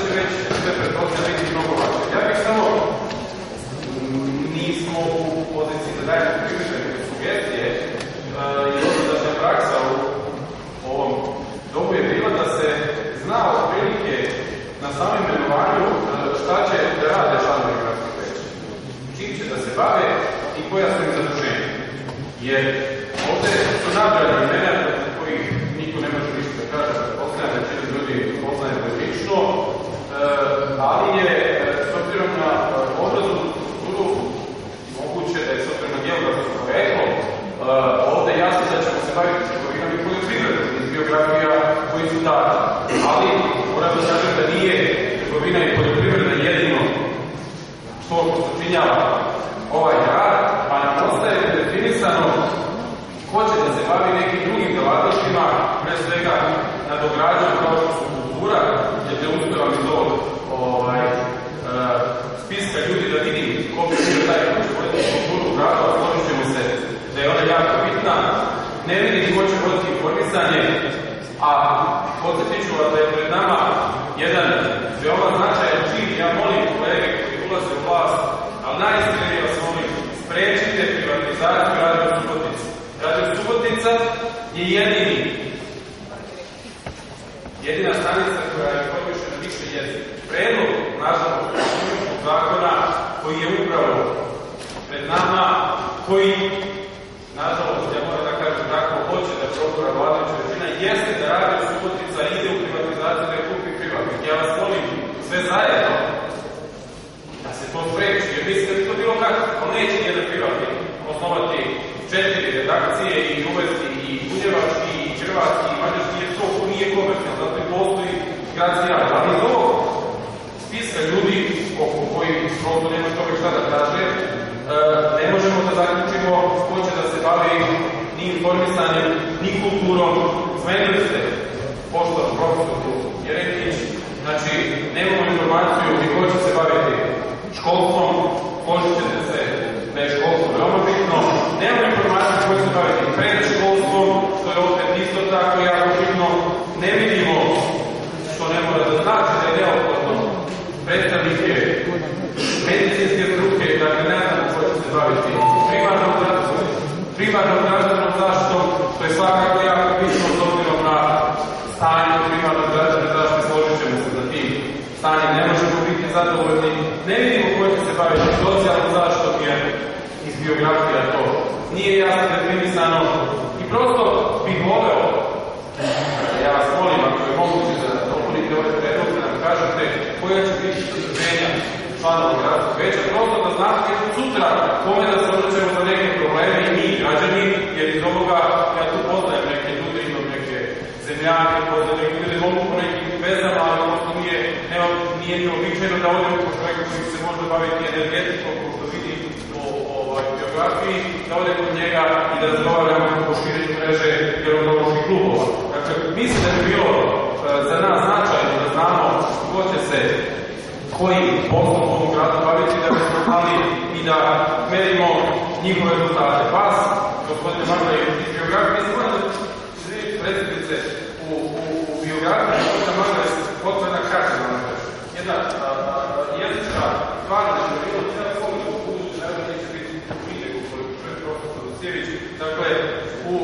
samom imenovanju šta će da rade članovi gradskog veća, čim će da se bave i koja su im zaduženja. Jer ovdje su nabrali imena koji niko ne može ništa da kaže, poznaje većina ljudi poznaje lično, ali je s obzirom na obrazovnu strukturu moguće da je s obzirom na geografsko poreklo ovdje jasno da ćemo se baviti trgovinom i poljoprivredom iz biografija koji su dati. Ali moram da kažem da nije trgovina i poljoprivreda jedino što počinjava ovaj grad, pa nam ostaje definisano ko će da se bavi nekim drugim djelatnostima, pre svega nadograđom kao što su kultura, jer te ustoram iz ovog spiska ljudi da vidim ko bi bio taj koji će voditi kulturu u gradu, a složit ćemo se da je ona jako bitna. Ne vidim ko će voditi informisanje, a podsjetit ću vas da je pred nama jedan veoma značajan čin. Ja molim kolege koji ulaze u vlast, ali najiskrenije vas molim, sprečite privatizaciju Radio Subotica. Radio Subotica je jedina stanica koja je informišena više jezika. Predlog nažalost zakona koji je upravo pred nama, koji nažalost, ja moram da kažem tako, hoće da progura vladajuća većina, jeste da Radio Subotica ide u privatizaciju, da je kupi privatnik. Ja vas molim sve zajedno da se to spreči, jer mislim da bi to bilo kako, ali neće jedan privatnik osnovati 4 redakcije i uvesti i bunjevački, i hrvatski, i mađarski, jer to nije komercijalno, zato i postoji gradski rad. Ali iz ovog spiska ljudi oko koji prosto nema čovjek šta da kaže, ne možemo da zaključimo ko će da se bavi ni informisanjem, ni kulturom. Zmenili ste pošto profesor Jeremić, znači nemamo informaciju ni ko će se baviti školstvom, složite se da je školstvo veoma bitno, nemamo informaciju ko će se baviti predškolstvom, što je opet isto tako jako bitno, ne vidimo, što ne mora da znači da je neophodno predstavnike medicinske struke, dakle ne znam ko će se baviti primarnom zdravstvenom zaštitom, što je svakako jako bitno s obzirom na stanje primarnom zdravstvenom zaštite, složit ćemo se za tim stanjem, ne možemo biti zadovoljni, ne vidimo ko će se baviti socijalnom zaštitom, jer iz biografija to nije jasno definisano i prosto bih voleo, ja vas molim, ako je moguće da dopunite ovaj predlog, da nam kažete koja će biti zaduženja članova gradskog veća, prosto da znate sutra kome da se obraćamo za neke probleme i mi građani, jer iz ovoga ja tu poznajem neke ljude, imam neke zemljake, poznajem neke ljude, mogu po nekim vezama, ali prosto nije neobičajno da odem po čovjeku koji se može baviti energetikom, ko što vidim po biografiji, da odem kod njega i da razgovaramo po širenju mreže gerontoloških klubova. Dakle, mislim da je bilo za nas značajno da znamo ko će se koji poslom u ovom gradu baviti, da bismo znali i da merimo njihove rezultate. Vas, gospodine Magdaj, iz biografije, mislim da predsjednice u biografiji, gospodine Magdaj, potvrda kraća na nas. Jedna jezička stvarnost je bilo cijela pogleda u budući, naravno neće biti u videgu koju čuje profesor Dosjević. Dakle, u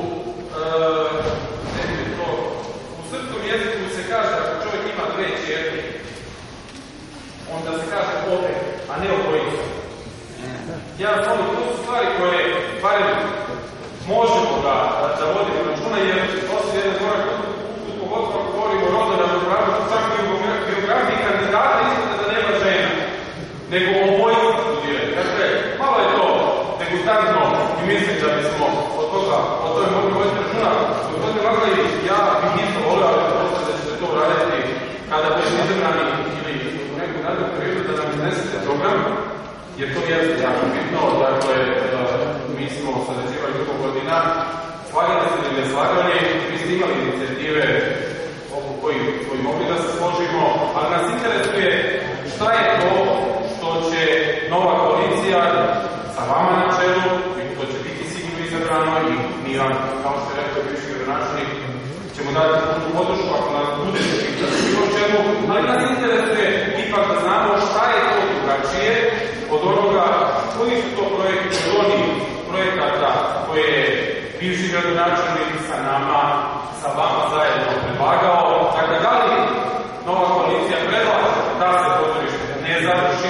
srpskom jeziku se kaže da čovjek ima dve čerke, onda se kaže obe, a ne obojica. Ja znam, to su stvari koje barem možemo da vodimo računa, jer poslije jedan korak pogotovo ako govorimo o rodnoj ravnopravnosti, čak i u biografiji kandidata izgleda da nema žena, nego obojica studiraju. Dakle, malo je to degutantno i mislim da bismo od toga mogli voditi računa. Gospodine Magdaj, ja bih isto volio, ali da ćete to uraditi kada budete izabrani ili u nekom narednom periodu da nam iznesete program, jer to je jako bitno. Dakle, mi smo sarađivali dugo godina, slagali se ili ne slagali, vi ste imali inicijative oko koji mogli da se složimo, ali nas interesuje šta je to što će nova koalicija sa vama na čelu, i to će biti sigurno izabrano i mi vam, kao što je rekao bivši gradonačelnik, ćemo dati punu podršku ako nas budete pitati bilo čemu, ali nas interesuje ipak da znamo šta je to drugačije od onoga koji su to projekti, od onih projekata koje je bivši gradonačelnik sa nama, sa vama zajedno predlagao. Dakle, da li nova koalicija predlaže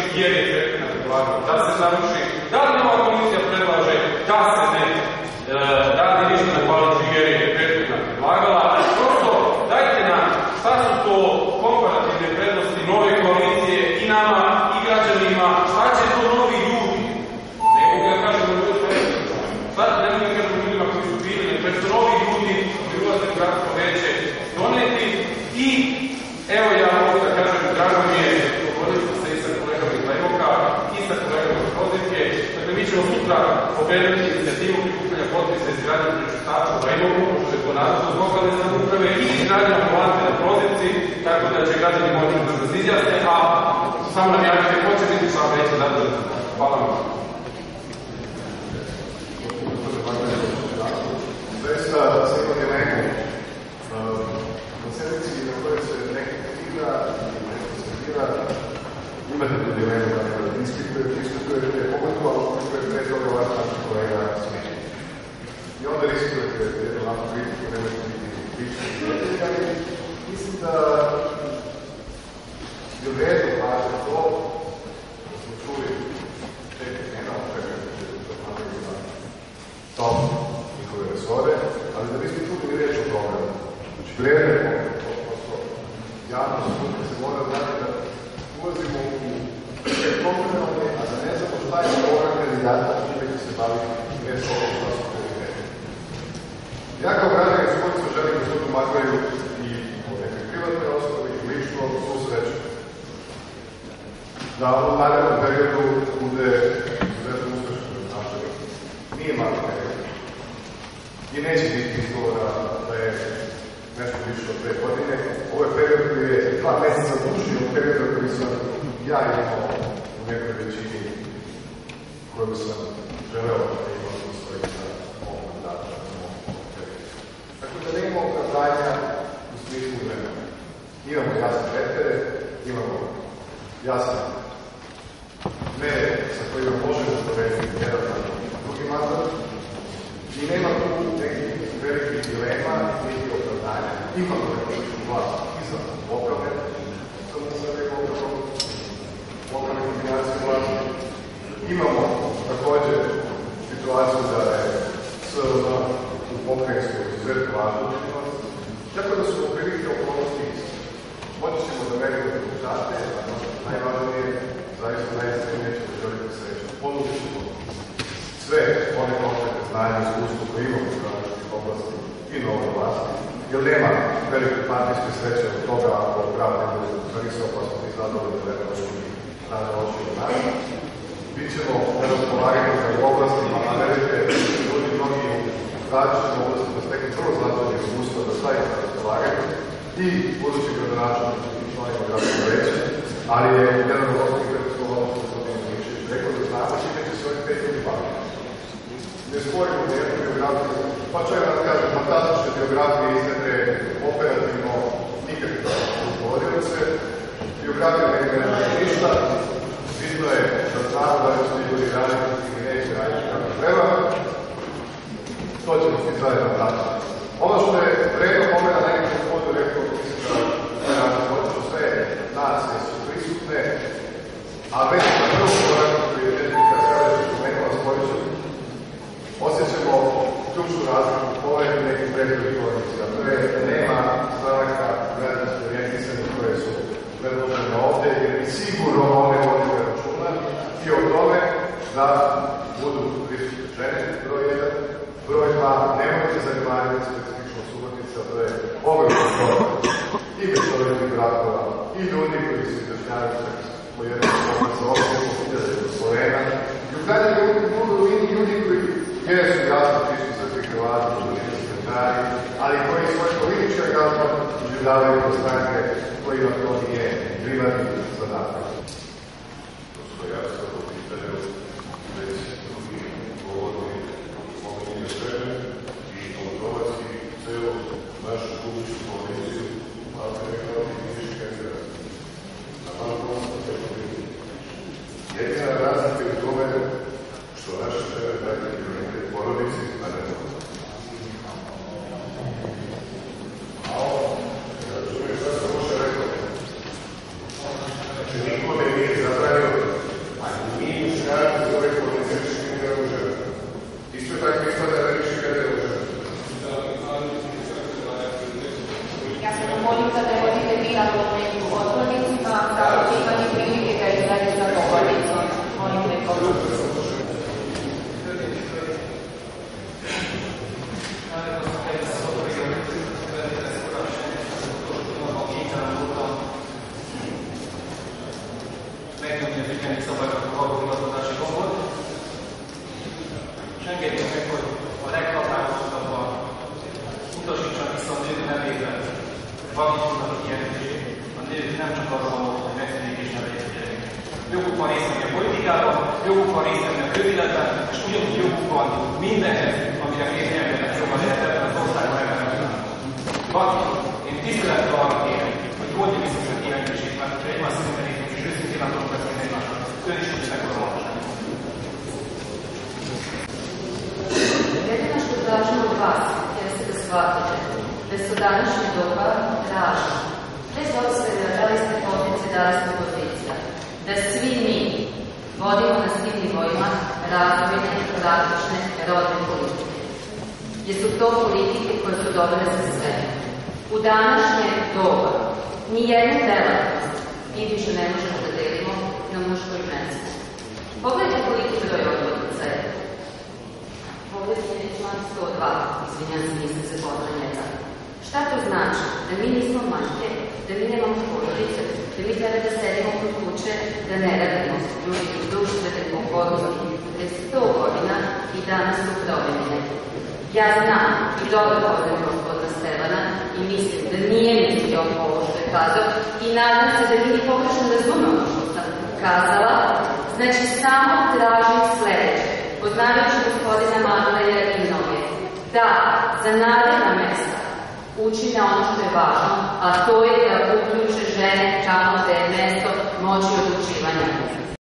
jer je prethodna predlagala da se završi, da li ova komisija predlaže da se ne radi ništa na koaliciji jer je prethodna predlagala. Prosto, dajte nam šta su to komparativne prednosti nove koalicije i nama i građanima, šta će to novi ljudi, ne mogu da kažem da bude sledeći, šta ne mogu da kažem ljudima koji su bili, nego što novi ljudi koji ulaze u gradsko veće doneti. I evo ja mogu da kažem, drago mi je, pogodili smo se i sa kolegama iz Lajmoka i sa kolegama iz Prozivke, dakle mi ćemo sutra pobediti inicijativu prikupljanja potpisa izgradnje prečistača u Lajmoku, što je to nadležnost lokalne samouprave i izgradnja ambulante na Prozivci, tako da će građani moći da se izjasne, a samo nam javite ko će biti član veće nadležnosti. Hvala vam. Zaista, sigurno je neko na sednici na kojoj se neko tira i neko se tira, imate tu dilemu kako da diskutujete, pogotovo ako je pre toga vaš naš kolega Smith. I onda riskujete jednu našu kritiku, nemojte biti lični prijatelji. Mislim da je u redu važno to, da smo čuli četiri imena, top njihove resore, ali da bismo čuli reći o tome. Znači, vreme je javnost ljudi se mora znati da ulazimo u konkretne, a da ne znamo šta je program kandidata čime će se baviti bez ovog šta su prioriteti. Ja kao građanin Subotice želim gospodinu Magvaju i u nekoj privatnoj osnovi i lično svu sreću. Da u narednom periodu bude izuzetno uspešno nastavljeno. Nije malo period. I neće biti izgovora da je nešto više od 2 godine. Ovo je period koji je 2 meseca duži od perioda koji sam ja imao u nekoj većini koju sam želeo da imam u svojim ovom mandatu. Tako da ne imamo opravdanja u smislu vremena. Imamo jasne vektere, imamo jasne mere sa kojima možemo sprovesti jedan na drugi mandat i nema tu nekih velikih dilema, nekih opravdanja. Imamo nekoličnu vlast i za lokalne samouprave i lokalne kombinacije vlasti. Imamo također situaciju da je SRO u pokrajinskoj izuzetno važno činjenost. Tako da su prilike okolnosti iste. Moći ćemo da merimo rezultate, a najvažnije zaista najzemlje ćemo želiti sreću. Ponudit ćemo sve one konkretne znanje i iskustvo koje imamo u različitih oblasti i nove vlasti, jer nema velike partijske sreće od toga ako pravda ne bude zavisao pa smo mi zadovoljni da neko što mi rade oči od nas. Bićemo na razgovaranju u oblastima, a ne vidite ljudi mnogi u različitim oblastima stekli vrlo značajne iskustva da stavimo na razgovaranju i budući gradonačelnici i članima gradskog veća, ali je jedan od osnovnih predstavljena odnosno gospodina Mišević rekao da znamo čime će se ovih 5 ljudi baviti. Ne spojimo da jednu biografiju, pa čovjek nam kaže fantastične biografije iznete operativno, nikakve ugovorilo se. Biografija ne znači ništa, bitno je da znamo da li su ljudi raditi ili neće raditi kako treba. To ćemo svi zajedno dati. Ono što je vredno pomena na nekom spodu rekao, mislim da je počeo sve nacije su prisutne, a već na prvom koraku koji je Željka Seleša spomenula Spojića, osjećamo ključnu razliku pored nekih prethodnih koalicija. To je da nema stranaka građanske orijentisanih koje su predložene ovdje, jer bi sigurno one vodile računa i o tome da budu prisutne žene, broj 1. Broj 2, nemojte zanemariti specifično Subotica, to je ogromno broj i bezporednih brakova, i ljudi koji se izrašnjavaju po jednom za ovdje, po Slovena. I u krajnjem budu i ljudi koji jesu jasno prišli srpski Hrvati, sekretari, ali koji svoj politički angažman doživljavaju kao stranke kojima to nije privatni zadatak. To su jasno po pitanju već drugi govorili spomenuli sebe i kontrolati celu našu publičnu koaliciju, ali rekao i fizičke izraze. Na malo konstante jedina razlika je u tome što naše sebe dajte prioritet porodici, a ne to. A ovo, razumiješ šta sam može rekao? Znači, niko ne nije zabranio među otvornicima, kako će imati prilike da izgleda za govornicom. Molim nekoga. Engedjék meg, hogy a leghatározottabban utasítsak vissza a nő nevében Vakitúrnak a kijelentését. A nők nem csak arra van, hogy megszűnik és neveljék gyerek. Joguk van részt venni a politikában, joguk van részt venni a közéletben, és ugyanúgy joguk van mindenhez, amire két nyelvenek jobban értetlen az ország megfelelően. Vakit, én tisztelettel arra kérem, hogy oldja vissza a kijelentését, mert hogyha egymás szinten nézünk és őszintén akarunk beszélni egymásnak, ön is tudja mekkora valóság. Jedino što tražimo od vas, jeste da shvatite da su današnje doba tražne. Bez obzira da li ste pozicija, da li ste opozicija. Da svi mi vodimo na svim nivoima razvojne, praktične, rodne politike. Jer su to politike koje su dobre za sve. U današnje doba nijednu delatnost mi više ne možemo da delimo na muško i žensko. Pogledajte koliki broj odvodnica je. Ovdje je član 102, izvinjam se, nisam se podala njega. Šta to znači? Da mi nismo majke, da mi nemamo porodice, da mi treba da sedimo kod kuće, da ne radimo ljudi iz društvene pogodnosti, da je 100 godina i danas su promenjene. Ja znam i dobro poznam gospodina Stevana i mislim da nije mislio ovo što je kazao i nadam se da nije pogrešno razumeo što sam kazala. Znači, samo tražim sledeće. Poznavajući gospodina Madleja i mnoge, da za naredna mesta učine ono što je važno, a to je da uključe žene tamo gde je mesto moći odlučivanja.